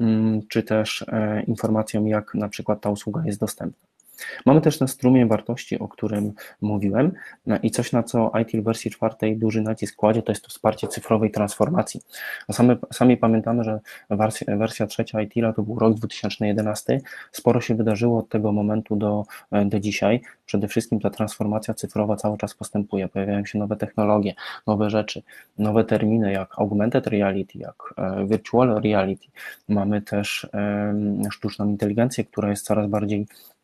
czy też informacją, jak na przykład ta usługa jest dostępna. Mamy też ten strumień wartości, o którym mówiłem i coś, na co I T I L w wersji czwartej duży nacisk kładzie, to jest to wsparcie cyfrowej transformacji. Sami, sami pamiętamy, że wersja, wersja trzecia I T I L a to był rok dwa tysiące jedenasty, sporo się wydarzyło od tego momentu do, do dzisiaj. Przede wszystkim ta transformacja cyfrowa cały czas postępuje, pojawiają się nowe technologie, nowe rzeczy, nowe terminy jak augmented reality, jak virtual reality. Mamy też sztuczną inteligencję, która jest coraz bardziej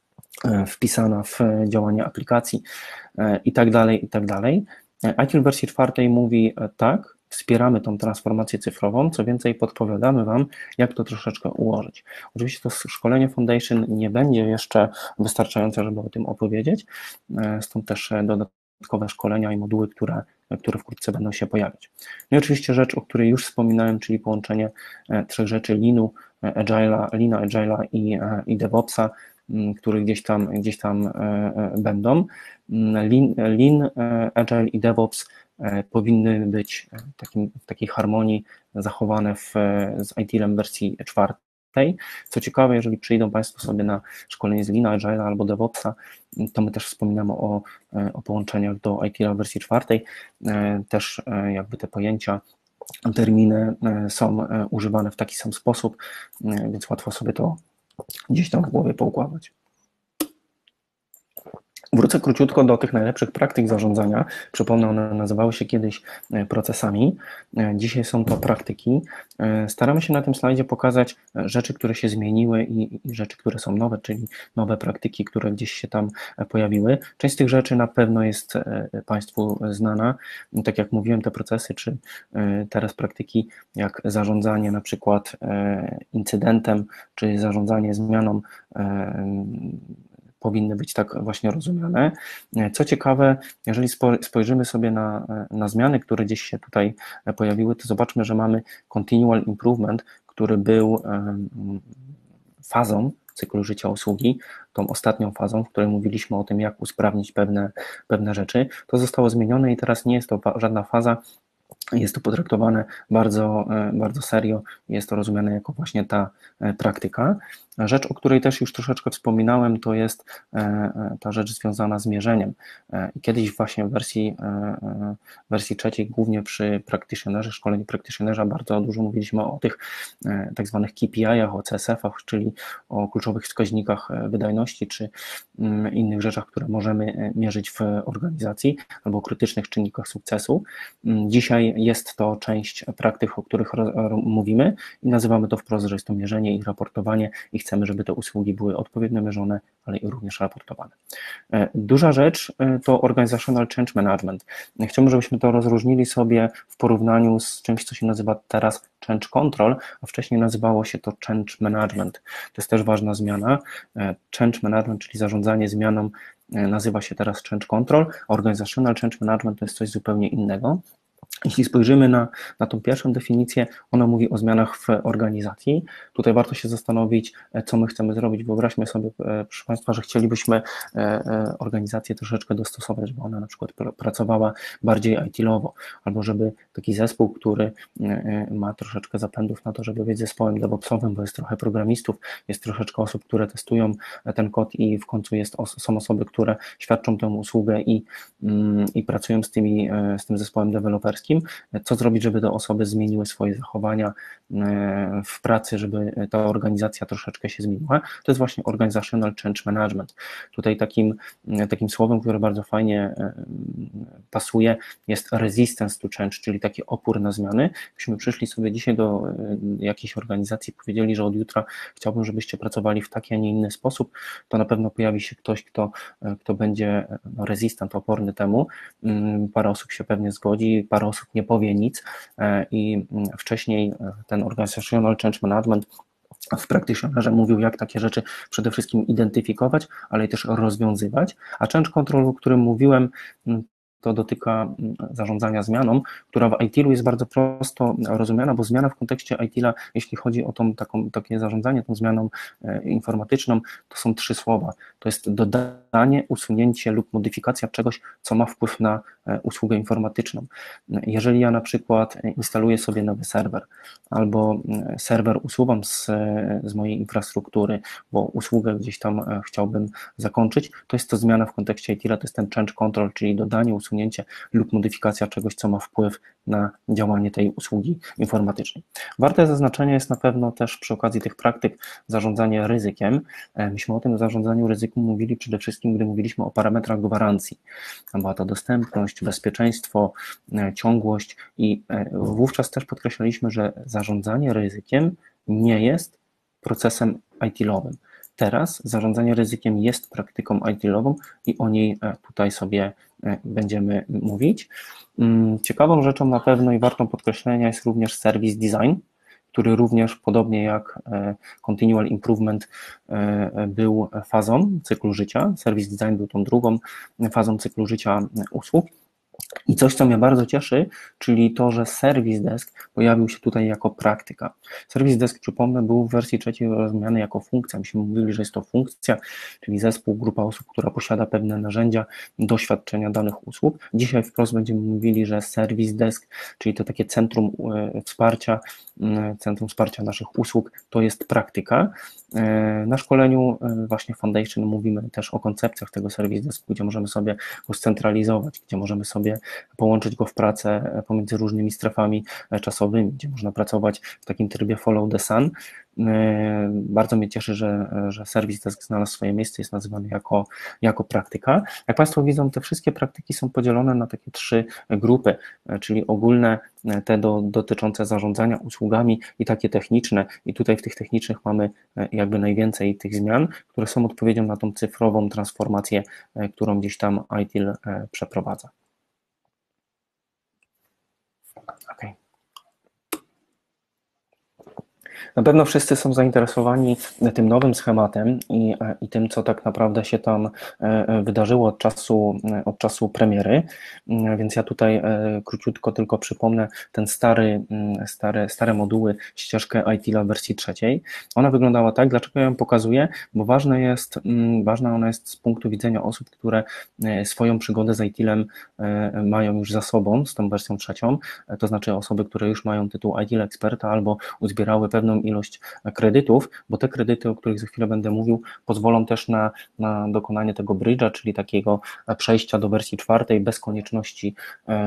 wpisana w działanie aplikacji i tak dalej, i tak dalej. I T I L w wersji czwartej mówi tak, wspieramy tą transformację cyfrową, co więcej podpowiadamy Wam, jak to troszeczkę ułożyć. Oczywiście to szkolenie Foundation nie będzie jeszcze wystarczające, żeby o tym opowiedzieć, stąd też dodatkowe szkolenia i moduły, które, które wkrótce będą się pojawiać. No i oczywiście rzecz, o której już wspominałem, czyli połączenie trzech rzeczy Leanu, Agile'a, Leana, Agile'a i, i DevOpsa, które gdzieś tam, gdzieś tam będą. Lean, Lean, Agile i DevOps powinny być w, takim, w takiej harmonii zachowane w, z I T I L-em wersji czwartej. Co ciekawe, jeżeli przyjdą Państwo sobie na szkolenie z Leana, Agile'a albo DevOpsa, to my też wspominamy o, o połączeniach do I T I L-a wersji czwartej. Też jakby te pojęcia, terminy są używane w taki sam sposób, więc łatwo sobie to gdzieś tam w głowie poukładać. Wrócę króciutko do tych najlepszych praktyk zarządzania. Przypomnę, one nazywały się kiedyś procesami. Dzisiaj są to praktyki. Staramy się na tym slajdzie pokazać rzeczy, które się zmieniły i, i rzeczy, które są nowe, czyli nowe praktyki, które gdzieś się tam pojawiły. Część z tych rzeczy na pewno jest Państwu znana. Tak jak mówiłem, te procesy, czy teraz praktyki jak zarządzanie na przykład incydentem, czy zarządzanie zmianą powinny być tak właśnie rozumiane. Co ciekawe, jeżeli spojrzymy sobie na, na zmiany, które gdzieś się tutaj pojawiły, to zobaczmy, że mamy continual improvement, który był fazą w cyklu życia usługi, tą ostatnią fazą, w której mówiliśmy o tym, jak usprawnić pewne, pewne rzeczy, to zostało zmienione i teraz nie jest to żadna faza, jest to potraktowane bardzo, bardzo serio, jest to rozumiane jako właśnie ta praktyka. Rzecz, o której też już troszeczkę wspominałem, to jest ta rzecz związana z mierzeniem. Kiedyś właśnie w wersji, w wersji trzeciej, głównie przy practitionerze, szkoleniu practitionerza, bardzo dużo mówiliśmy o tych tak zwanych K P I-ach, o C S F-ach, czyli o kluczowych wskaźnikach wydajności, czy innych rzeczach, które możemy mierzyć w organizacji, albo krytycznych czynnikach sukcesu. Dzisiaj jest to część praktyk, o których mówimy i nazywamy to wprost, że jest to mierzenie i raportowanie i chcemy, żeby te usługi były odpowiednio mierzone, ale i również raportowane. Duża rzecz to Organizational Change Management. Chciałbym, żebyśmy to rozróżnili sobie w porównaniu z czymś, co się nazywa teraz Change Control, a wcześniej nazywało się to Change Management. To jest też ważna zmiana. Change Management, czyli zarządzanie zmianą, nazywa się teraz Change Control, a Organizational Change Management to jest coś zupełnie innego. Jeśli spojrzymy na, na tą pierwszą definicję, ona mówi o zmianach w organizacji. Tutaj warto się zastanowić, co my chcemy zrobić. Wyobraźmy sobie, proszę Państwa, że chcielibyśmy organizację troszeczkę dostosować, żeby ona na przykład pracowała bardziej I T-lowo, albo żeby taki zespół, który ma troszeczkę zapędów na to, żeby być zespołem DevOpsowym, bo jest trochę programistów, jest troszeczkę osób, które testują ten kod i w końcu jest, są osoby, które świadczą tę usługę i, i pracują z, tymi, z tym zespołem deweloperskim. Co zrobić, żeby te osoby zmieniły swoje zachowania w pracy, żeby ta organizacja troszeczkę się zmieniła. To jest właśnie Organizational Change Management. Tutaj takim, takim słowem, które bardzo fajnie pasuje, jest resistance to change, czyli taki opór na zmiany. Gdybyśmy przyszli sobie dzisiaj do jakiejś organizacji i powiedzieli, że od jutra chciałbym, żebyście pracowali w taki, a nie inny sposób, to na pewno pojawi się ktoś, kto, kto będzie no, resistant, oporny temu. Parę osób się pewnie zgodzi, parę osób nie powie nic i wcześniej ten Organizational Change Management w practitionerze mówił, jak takie rzeczy przede wszystkim identyfikować, ale i też rozwiązywać, a Change Control, o którym mówiłem, to dotyka zarządzania zmianą, która w I T-lu jest bardzo prosto rozumiana, bo zmiana w kontekście I T-la, jeśli chodzi o tą, taką, takie zarządzanie tą zmianą informatyczną, to są trzy słowa. To jest dodanie, usunięcie lub modyfikacja czegoś, co ma wpływ na usługę informatyczną. Jeżeli ja na przykład instaluję sobie nowy serwer, albo serwer usuwam z, z mojej infrastruktury, bo usługę gdzieś tam chciałbym zakończyć, to jest to zmiana w kontekście I T-la, to jest ten change control, czyli dodanie, usunięcie lub modyfikacja czegoś, co ma wpływ na działanie tej usługi informatycznej. Warte zaznaczenia jest na pewno też przy okazji tych praktyk zarządzanie ryzykiem. Myśmy o tym zarządzaniu ryzykiem mówili przede wszystkim, gdy mówiliśmy o parametrach gwarancji. Była to dostępność, bezpieczeństwo, ciągłość i wówczas też podkreślaliśmy, że zarządzanie ryzykiem nie jest procesem I T-lowym. Teraz zarządzanie ryzykiem jest praktyką I T-lową i o niej tutaj sobie będziemy mówić. Ciekawą rzeczą na pewno i wartą podkreślenia jest również service design, który również podobnie jak continual improvement był fazą cyklu życia. Service design był tą drugą fazą cyklu życia usług. I coś, co mnie bardzo cieszy, czyli to, że Service Desk pojawił się tutaj jako praktyka. Service Desk, przypomnę, był w wersji trzeciej rozumiany jako funkcja. Myśmy mówili, że jest to funkcja, czyli zespół, grupa osób, która posiada pewne narzędzia do świadczenia danych usług. Dzisiaj wprost będziemy mówili, że Service Desk, czyli to takie centrum wsparcia, centrum wsparcia naszych usług, to jest praktyka. Na szkoleniu właśnie Foundation mówimy też o koncepcjach tego Service Desku, gdzie możemy sobie go scentralizować, gdzie możemy sobie połączyć go w pracę pomiędzy różnymi strefami czasowymi, gdzie można pracować w takim trybie follow the sun. Bardzo mnie cieszy, że, że Service Desk znalazł swoje miejsce, jest nazywany jako, jako praktyka. Jak Państwo widzą, te wszystkie praktyki są podzielone na takie trzy grupy, czyli ogólne, te do, dotyczące zarządzania usługami i takie techniczne. I tutaj w tych technicznych mamy jakby najwięcej tych zmian, które są odpowiedzią na tą cyfrową transformację, którą gdzieś tam I T I L przeprowadza. Okay. Na pewno wszyscy są zainteresowani tym nowym schematem i, i tym, co tak naprawdę się tam wydarzyło od czasu, od czasu premiery, więc ja tutaj króciutko tylko przypomnę ten stary, stare, stare moduły, ścieżkę ITIL-a w wersji trzeciej. Ona wyglądała tak, dlaczego ja ją pokazuję, bo ważne jest, ważna ona jest z punktu widzenia osób, które swoją przygodę z ITIL-em mają już za sobą, z tą wersją trzecią, to znaczy osoby, które już mają tytuł ITIL eksperta albo uzbierały pewną ilość kredytów, bo te kredyty, o których za chwilę będę mówił, pozwolą też na, na dokonanie tego bridge'a, czyli takiego przejścia do wersji czwartej bez konieczności,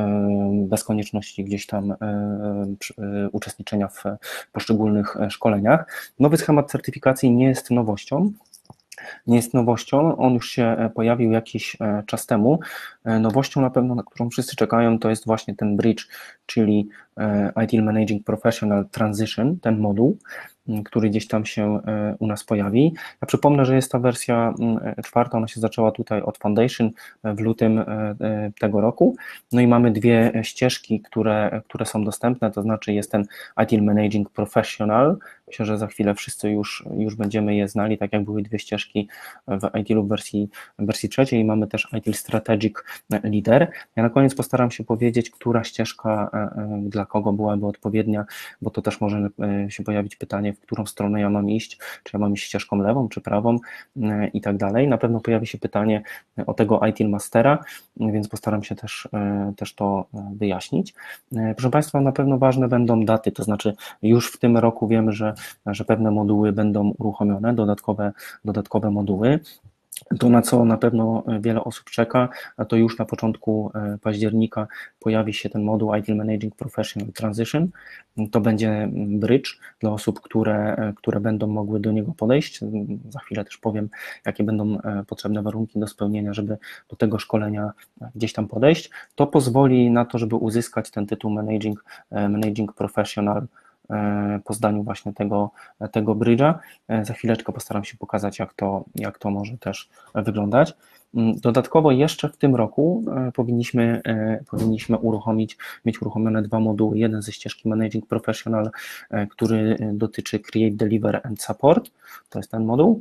bez konieczności gdzieś tam uczestniczenia w poszczególnych szkoleniach. Nowy schemat certyfikacji nie jest nowością. Nie jest nowością, on już się pojawił jakiś czas temu. Nowością na pewno, na którą wszyscy czekają, to jest właśnie ten bridge, czyli ITIL Managing Professional Transition, ten moduł, który gdzieś tam się u nas pojawi. Ja przypomnę, że jest ta wersja czwarta, ona się zaczęła tutaj od Foundation w lutym tego roku, no i mamy dwie ścieżki, które, które są dostępne, to znaczy jest ten ITIL Managing Professional, myślę, że za chwilę wszyscy już, już będziemy je znali, tak jak były dwie ścieżki w ITIL-u w wersji, w wersji trzeciej i mamy też ITIL Strategic Leader. Ja na koniec postaram się powiedzieć, która ścieżka dla kogo byłaby odpowiednia, bo to też może się pojawić pytanie, w którą stronę ja mam iść, czy ja mam iść ścieżką lewą, czy prawą i tak dalej. Na pewno pojawi się pytanie o tego ITIL Mastera, więc postaram się też, też to wyjaśnić. Proszę Państwa, na pewno ważne będą daty, to znaczy już w tym roku wiemy, że, że pewne moduły będą uruchomione, dodatkowe, dodatkowe moduły. To, na co na pewno wiele osób czeka, to już na początku października pojawi się ten moduł ITIL Managing Professional Transition. To będzie bridge dla osób, które, które będą mogły do niego podejść. Za chwilę też powiem, jakie będą potrzebne warunki do spełnienia, żeby do tego szkolenia gdzieś tam podejść. To pozwoli na to, żeby uzyskać ten tytuł Managing, Managing Professional po zdaniu właśnie tego, tego bridge'a. Za chwileczkę postaram się pokazać, jak to, jak to może też wyglądać. Dodatkowo jeszcze w tym roku powinniśmy, powinniśmy uruchomić, mieć uruchomione dwa moduły, jeden ze ścieżki Managing Professional, który dotyczy Create, Deliver and Support, to jest ten moduł,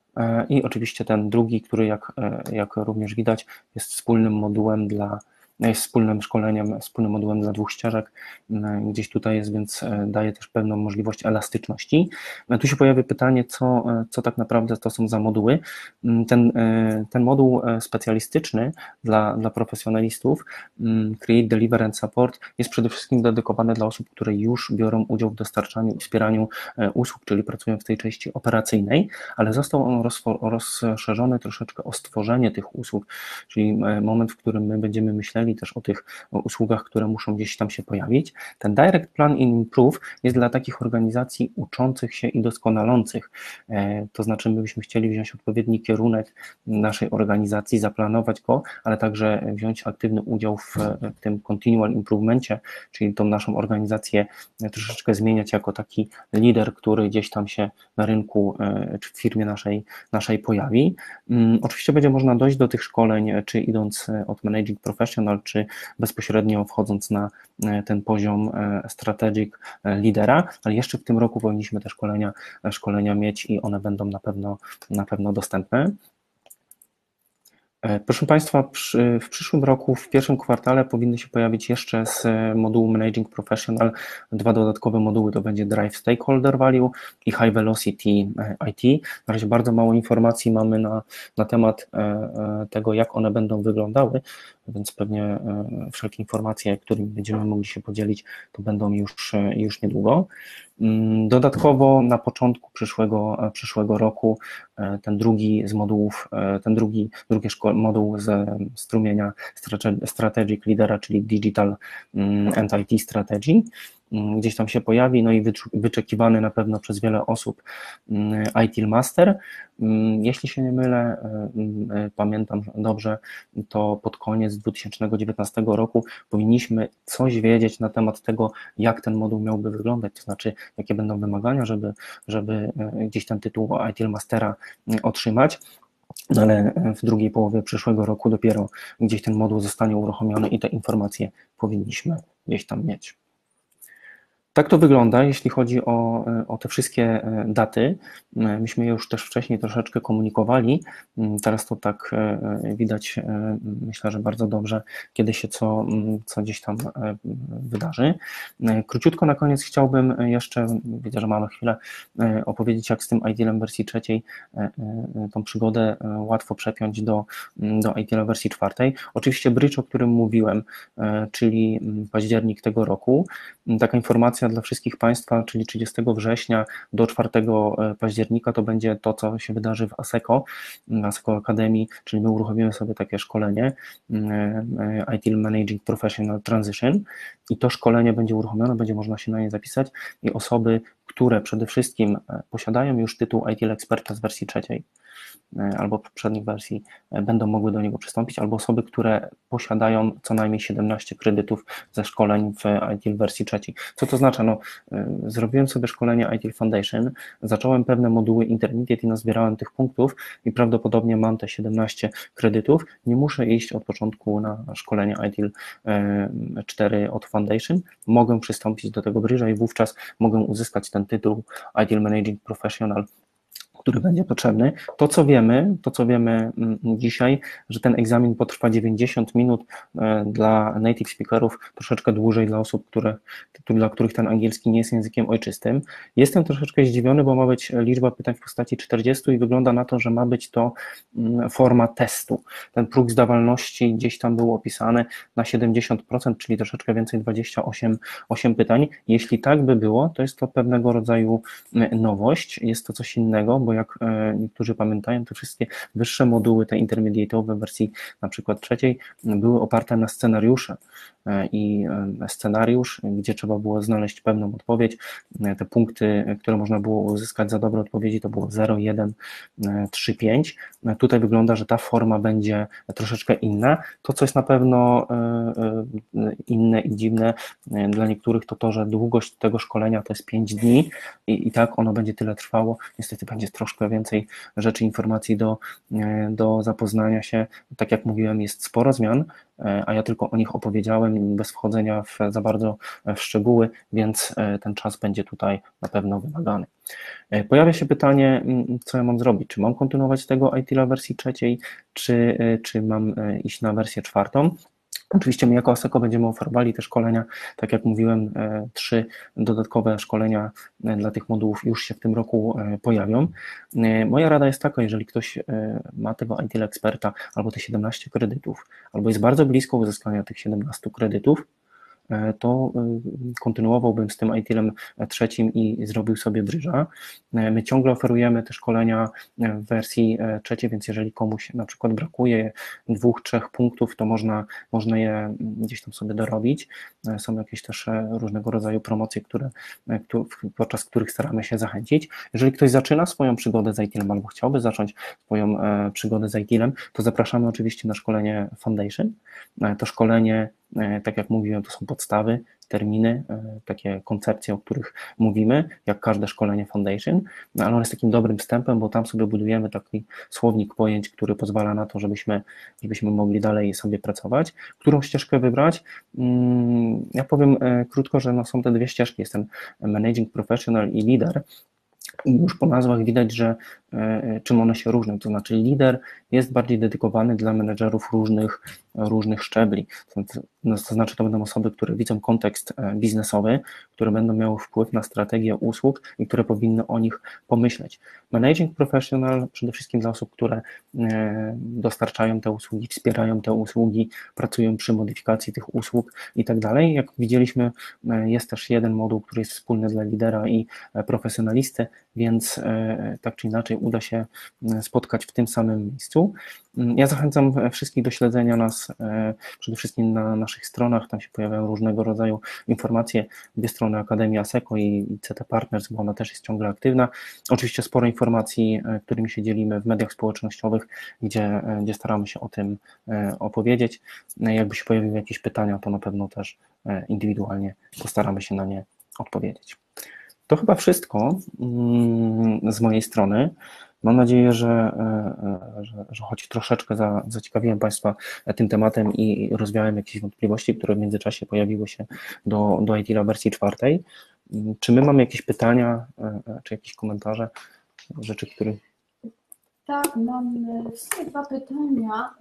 i oczywiście ten drugi, który jak, jak również widać jest wspólnym modułem dla jest wspólnym szkoleniem, wspólnym modułem dla dwóch ścieżek, gdzieś tutaj jest, więc daje też pewną możliwość elastyczności. Tu się pojawia pytanie, co, co tak naprawdę to są za moduły. Ten, ten moduł specjalistyczny dla, dla profesjonalistów, Create, Deliver and Support, jest przede wszystkim dedykowany dla osób, które już biorą udział w dostarczaniu i wspieraniu usług, czyli pracują w tej części operacyjnej, ale został on rozszerzony troszeczkę o stworzenie tych usług, czyli moment, w którym my będziemy myśleli też o tych usługach, które muszą gdzieś tam się pojawić. Ten Direct Plan in Improve jest dla takich organizacji uczących się i doskonalących, to znaczy my byśmy chcieli wziąć odpowiedni kierunek naszej organizacji, zaplanować go, ale także wziąć aktywny udział w, w tym Continual Improvemencie, czyli tą naszą organizację troszeczkę zmieniać jako taki lider, który gdzieś tam się na rynku czy w firmie naszej, naszej pojawi. Oczywiście będzie można dojść do tych szkoleń, czy idąc od Managing Professional, czy bezpośrednio wchodząc na ten poziom strategic lidera, ale jeszcze w tym roku powinniśmy te szkolenia, szkolenia mieć i one będą na pewno, na pewno dostępne. Proszę Państwa, w przyszłym roku, w pierwszym kwartale powinny się pojawić jeszcze z modułu Managing Professional dwa dodatkowe moduły, to będzie Drive Stakeholder Value i High Velocity I T. Na razie bardzo mało informacji mamy na, na temat tego, jak one będą wyglądały, więc pewnie wszelkie informacje, którymi będziemy mogli się podzielić, to będą już, już niedługo. Dodatkowo na początku przyszłego, przyszłego roku ten drugi z modułów, ten drugi, drugi moduł z strumienia Strategic Leadera, czyli Digital and I T Strategy, gdzieś tam się pojawi, no i wyczekiwany na pewno przez wiele osób ITIL Master. Jeśli się nie mylę, pamiętam dobrze, to pod koniec dwa tysiące dziewiętnastego roku powinniśmy coś wiedzieć na temat tego, jak ten moduł miałby wyglądać, to znaczy jakie będą wymagania, żeby, żeby gdzieś ten tytuł ITIL Mastera otrzymać. No ale w drugiej połowie przyszłego roku dopiero gdzieś ten moduł zostanie uruchomiony i te informacje powinniśmy gdzieś tam mieć. Tak to wygląda, jeśli chodzi o, o te wszystkie daty. Myśmy je już też wcześniej troszeczkę komunikowali. Teraz to tak widać, myślę, że bardzo dobrze, kiedy się co, co gdzieś tam wydarzy. Króciutko na koniec chciałbym jeszcze, widzę, że mamy chwilę, opowiedzieć, jak z tym ITIL-em wersji trzeciej tą przygodę łatwo przepiąć do, do ITIL-a wersji czwartej. Oczywiście bridge, o którym mówiłem, czyli październik tego roku. Taka informacja dla wszystkich Państwa, czyli trzydziestego września do czwartego października to będzie to, co się wydarzy w ASECO, ASECO Academy, czyli my uruchomimy sobie takie szkolenie ITIL Managing Professional Transition i to szkolenie będzie uruchomione, będzie można się na nie zapisać i osoby, które przede wszystkim posiadają już tytuł ITIL Eksperta z wersji trzeciej albo poprzednich wersji, będą mogły do niego przystąpić, albo osoby, które posiadają co najmniej siedemnaście kredytów ze szkoleń w ITIL wersji trzeciej. Co to znaczy? No, zrobiłem sobie szkolenie ITIL Foundation, zacząłem pewne moduły Intermediate i nazbierałem tych punktów i prawdopodobnie mam te siedemnaście kredytów. Nie muszę iść od początku na szkolenie ITIL cztery od Foundation, mogę przystąpić do tego bridge'a i wówczas mogę uzyskać ten tytuł ITIL Managing Professional, który będzie potrzebny. To, co wiemy, to co wiemy dzisiaj, że ten egzamin potrwa dziewięćdziesiąt minut dla native speakerów, troszeczkę dłużej dla osób, które, dla których ten angielski nie jest językiem ojczystym. Jestem troszeczkę zdziwiony, bo ma być liczba pytań w postaci czterdziestu i wygląda na to, że ma być to forma testu. Ten próg zdawalności gdzieś tam był opisany na siedemdziesiąt procent, czyli troszeczkę więcej, dwadzieścia osiem pytań. Jeśli tak by było, to jest to pewnego rodzaju nowość, jest to coś innego, bo jak niektórzy pamiętają, te wszystkie wyższe moduły, te intermediate'owe w wersji na przykład trzeciej były oparte na scenariusze i scenariusz, gdzie trzeba było znaleźć pewną odpowiedź, te punkty, które można było uzyskać za dobre odpowiedzi, to było zero, jeden, trzy, pięć. Tutaj wygląda, że ta forma będzie troszeczkę inna. To, co jest na pewno inne i dziwne dla niektórych, to to, że długość tego szkolenia to jest pięć dni i, i tak ono będzie tyle trwało. Niestety będzie troszkę więcej rzeczy, informacji do, do zapoznania się. Tak jak mówiłem, jest sporo zmian, a ja tylko o nich opowiedziałem bez wchodzenia w, za bardzo w szczegóły, więc ten czas będzie tutaj na pewno wymagany. Pojawia się pytanie, co ja mam zrobić? Czy mam kontynuować tego ITIL-a wersji trzeciej, czy, czy mam iść na wersję czwartą? Oczywiście my jako ASECO będziemy oferowali te szkolenia, tak jak mówiłem, trzy dodatkowe szkolenia dla tych modułów już się w tym roku pojawią. Moja rada jest taka, jeżeli ktoś ma tego ITIL eksperta albo te siedemnaście kredytów, albo jest bardzo blisko uzyskania tych siedemnastu kredytów, to kontynuowałbym z tym ITIL-em trzecim i zrobił sobie bridge'a. My ciągle oferujemy te szkolenia w wersji trzeciej, więc jeżeli komuś na przykład brakuje dwóch, trzech punktów, to można, można je gdzieś tam sobie dorobić. Są jakieś też różnego rodzaju promocje, które, podczas których staramy się zachęcić. Jeżeli ktoś zaczyna swoją przygodę z ITIL-em albo chciałby zacząć swoją przygodę z ITIL-em, to zapraszamy oczywiście na szkolenie Foundation. To szkolenie, tak jak mówiłem, to są podstawy, terminy, takie koncepcje, o których mówimy, jak każde szkolenie Foundation, no ale on jest takim dobrym wstępem, bo tam sobie budujemy taki słownik pojęć, który pozwala na to, żebyśmy, żebyśmy mogli dalej sobie pracować. Którą ścieżkę wybrać? Ja powiem krótko, że no są te dwie ścieżki, jest ten Managing Professional i Leader. I już po nazwach widać, że czym one się różnią, to znaczy lider jest bardziej dedykowany dla menedżerów różnych, różnych szczebli, to znaczy to będą osoby, które widzą kontekst biznesowy, które będą miały wpływ na strategię usług i które powinny o nich pomyśleć. Managing Professional przede wszystkim dla osób, które dostarczają te usługi, wspierają te usługi, pracują przy modyfikacji tych usług i tak dalej. Jak widzieliśmy, jest też jeden moduł, który jest wspólny dla lidera i profesjonalisty, więc tak czy inaczej uda się spotkać w tym samym miejscu. Ja zachęcam wszystkich do śledzenia nas przede wszystkim na naszych stronach, tam się pojawiają różnego rodzaju informacje, dwie strony Akademii ASECO i C T Partners, bo ona też jest ciągle aktywna. Oczywiście sporo informacji, którymi się dzielimy w mediach społecznościowych, gdzie, gdzie staramy się o tym opowiedzieć. Jakby się pojawiły jakieś pytania, to na pewno też indywidualnie postaramy się na nie odpowiedzieć. To chyba wszystko z mojej strony. Mam nadzieję, że, że, że choć troszeczkę za, zaciekawiłem Państwa tym tematem i rozwiałem jakieś wątpliwości, które w międzyczasie pojawiły się do, do ITIL-a wersji czwartej. Czy my mamy jakieś pytania, czy jakieś komentarze, rzeczy, które... Tak, mamy dwa pytania,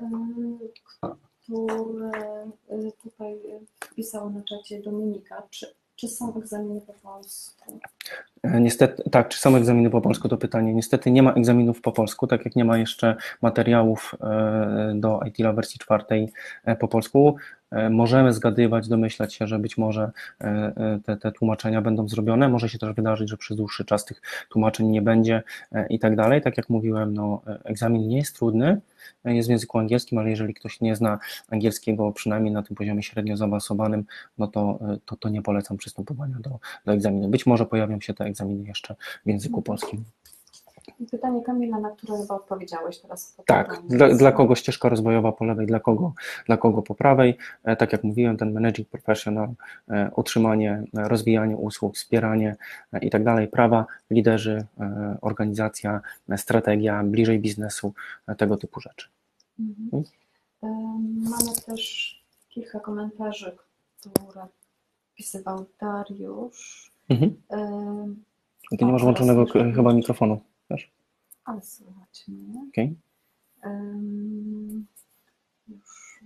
które tutaj wpisała na czacie Dominika. Czy, czy są egzaminy po polsku? Niestety, tak, czy są egzaminy po polsku, to pytanie. Niestety nie ma egzaminów po polsku, tak jak nie ma jeszcze materiałów do ITIL wersji czwartej po polsku. Możemy zgadywać, domyślać się, że być może te, te tłumaczenia będą zrobione. Może się też wydarzyć, że przez dłuższy czas tych tłumaczeń nie będzie i tak dalej. Tak jak mówiłem, no, egzamin nie jest trudny, jest w języku angielskim, ale jeżeli ktoś nie zna angielskiego, przynajmniej na tym poziomie średnio zaawansowanym, no to, to, to nie polecam przystępowania do, do egzaminu. Być może pojawią się te egzaminy jeszcze w języku polskim. Pytanie Kamila, na które chyba odpowiedziałeś teraz. Tak, dla, dla kogo ścieżka rozwojowa po lewej, dla kogo, dla kogo po prawej. Tak jak mówiłem, ten managing professional, utrzymanie, rozwijanie usług, wspieranie i tak dalej, prawa, liderzy, organizacja, strategia, bliżej biznesu, tego typu rzeczy. Mhm. Mamy też kilka komentarzy, które wpisywał Dariusz. Mhm. Ty nie masz włączonego chyba mikrofonu, wiesz? Ale słychać mnie. Okay. Um, już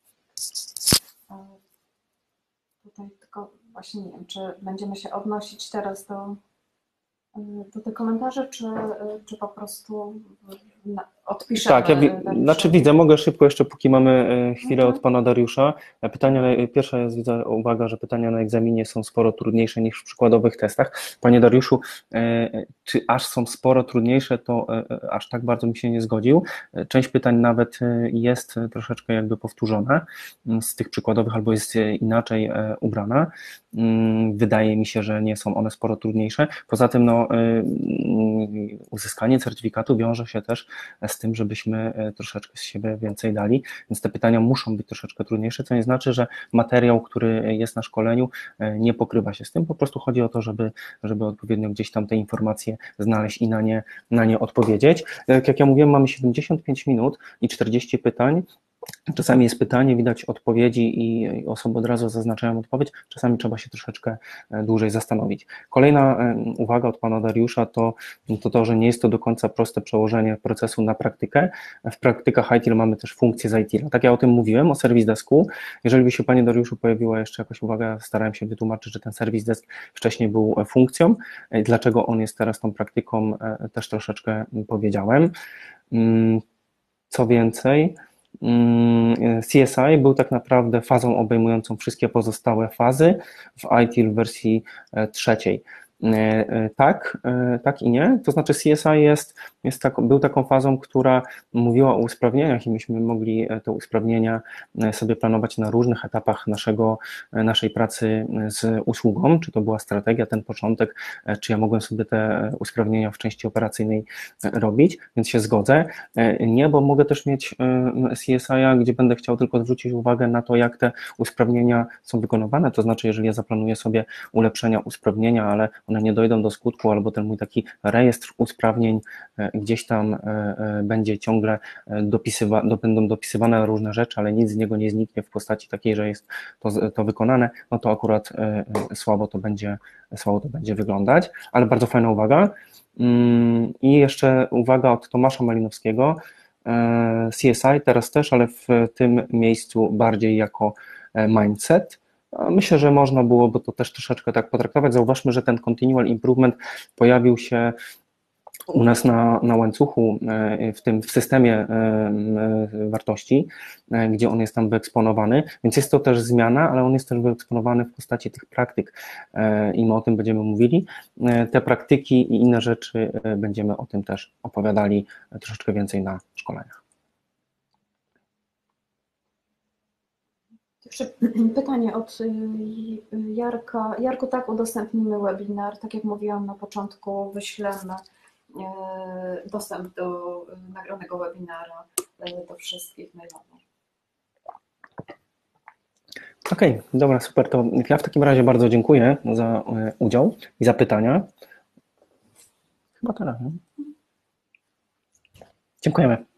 tutaj tylko właśnie nie wiem, czy będziemy się odnosić teraz do, do tych komentarzy, czy, czy po prostu odpiszemy. Tak, ja wi znaczy widzę, mogę szybko jeszcze, póki mamy chwilę mhm. od pana Dariusza. Pytania, pierwsza jest, widzę, uwaga, że pytania na egzaminie są sporo trudniejsze niż w przykładowych testach. Panie Dariuszu, czy aż są sporo trudniejsze, to aż tak bardzo bym się nie zgodził. Część pytań nawet jest troszeczkę jakby powtórzona z tych przykładowych, albo jest inaczej ubrana. Wydaje mi się, że nie są one sporo trudniejsze. Poza tym no, uzyskanie certyfikatu wiąże się też z tym, żebyśmy troszeczkę z siebie więcej dali, więc te pytania muszą być troszeczkę trudniejsze, co nie znaczy, że materiał, który jest na szkoleniu, nie pokrywa się z tym, po prostu chodzi o to, żeby, żeby odpowiednio gdzieś tam te informacje znaleźć i na nie, na nie odpowiedzieć. Jak, jak ja mówiłem, mamy siedemdziesiąt pięć minut i czterdzieści pytań. Czasami jest pytanie, widać odpowiedzi i osoby od razu zaznaczają odpowiedź, czasami trzeba się troszeczkę dłużej zastanowić. Kolejna uwaga od pana Dariusza to to, to że nie jest to do końca proste przełożenie procesu na praktykę. W praktykach ITIL mamy też funkcje z ITIL. Tak ja o tym mówiłem, o Service Desku. Jeżeli by się panie Dariuszu pojawiła jeszcze jakaś uwaga, starałem się wytłumaczyć, że ten Service Desk wcześniej był funkcją. Dlaczego on jest teraz tą praktyką, też troszeczkę powiedziałem. Co więcej, C S I był tak naprawdę fazą obejmującą wszystkie pozostałe fazy w ITIL w wersji trzeciej. Tak, tak i nie, to znaczy C S I jest, jest tak, był taką fazą, która mówiła o usprawnieniach i myśmy mogli te usprawnienia sobie planować na różnych etapach naszego, naszej pracy z usługą, czy to była strategia, ten początek, czy ja mogłem sobie te usprawnienia w części operacyjnej robić, więc się zgodzę. Nie, bo mogę też mieć C S I a, gdzie będę chciał tylko zwrócić uwagę na to, jak te usprawnienia są wykonywane, to znaczy jeżeli ja zaplanuję sobie ulepszenia, usprawnienia, ale one nie dojdą do skutku, albo ten mój taki rejestr usprawnień gdzieś tam będzie ciągle dopisywa, będą dopisywane różne rzeczy, ale nic z niego nie zniknie w postaci takiej, że jest to, to wykonane, no to akurat słabo to będzie, słabo to będzie wyglądać, ale bardzo fajna uwaga. I jeszcze uwaga od Tomasza Malinowskiego, C S I teraz też, ale w tym miejscu bardziej jako mindset. Myślę, że można byłoby to też troszeczkę tak potraktować. Zauważmy, że ten continual improvement pojawił się u nas na, na łańcuchu, w tym w systemie wartości, gdzie on jest tam wyeksponowany, więc jest to też zmiana, ale on jest też wyeksponowany w postaci tych praktyk i my o tym będziemy mówili. Te praktyki i inne rzeczy będziemy o tym też opowiadali troszeczkę więcej na szkoleniach. Pytanie od Jarka. Jarku, tak, udostępnimy webinar. Tak jak mówiłam na początku, wyślemy dostęp do nagranego webinara do wszystkich mailową. Okej, okay, dobra, super. To ja w takim razie bardzo dziękuję za udział i za pytania. Chyba tyle. Dziękujemy.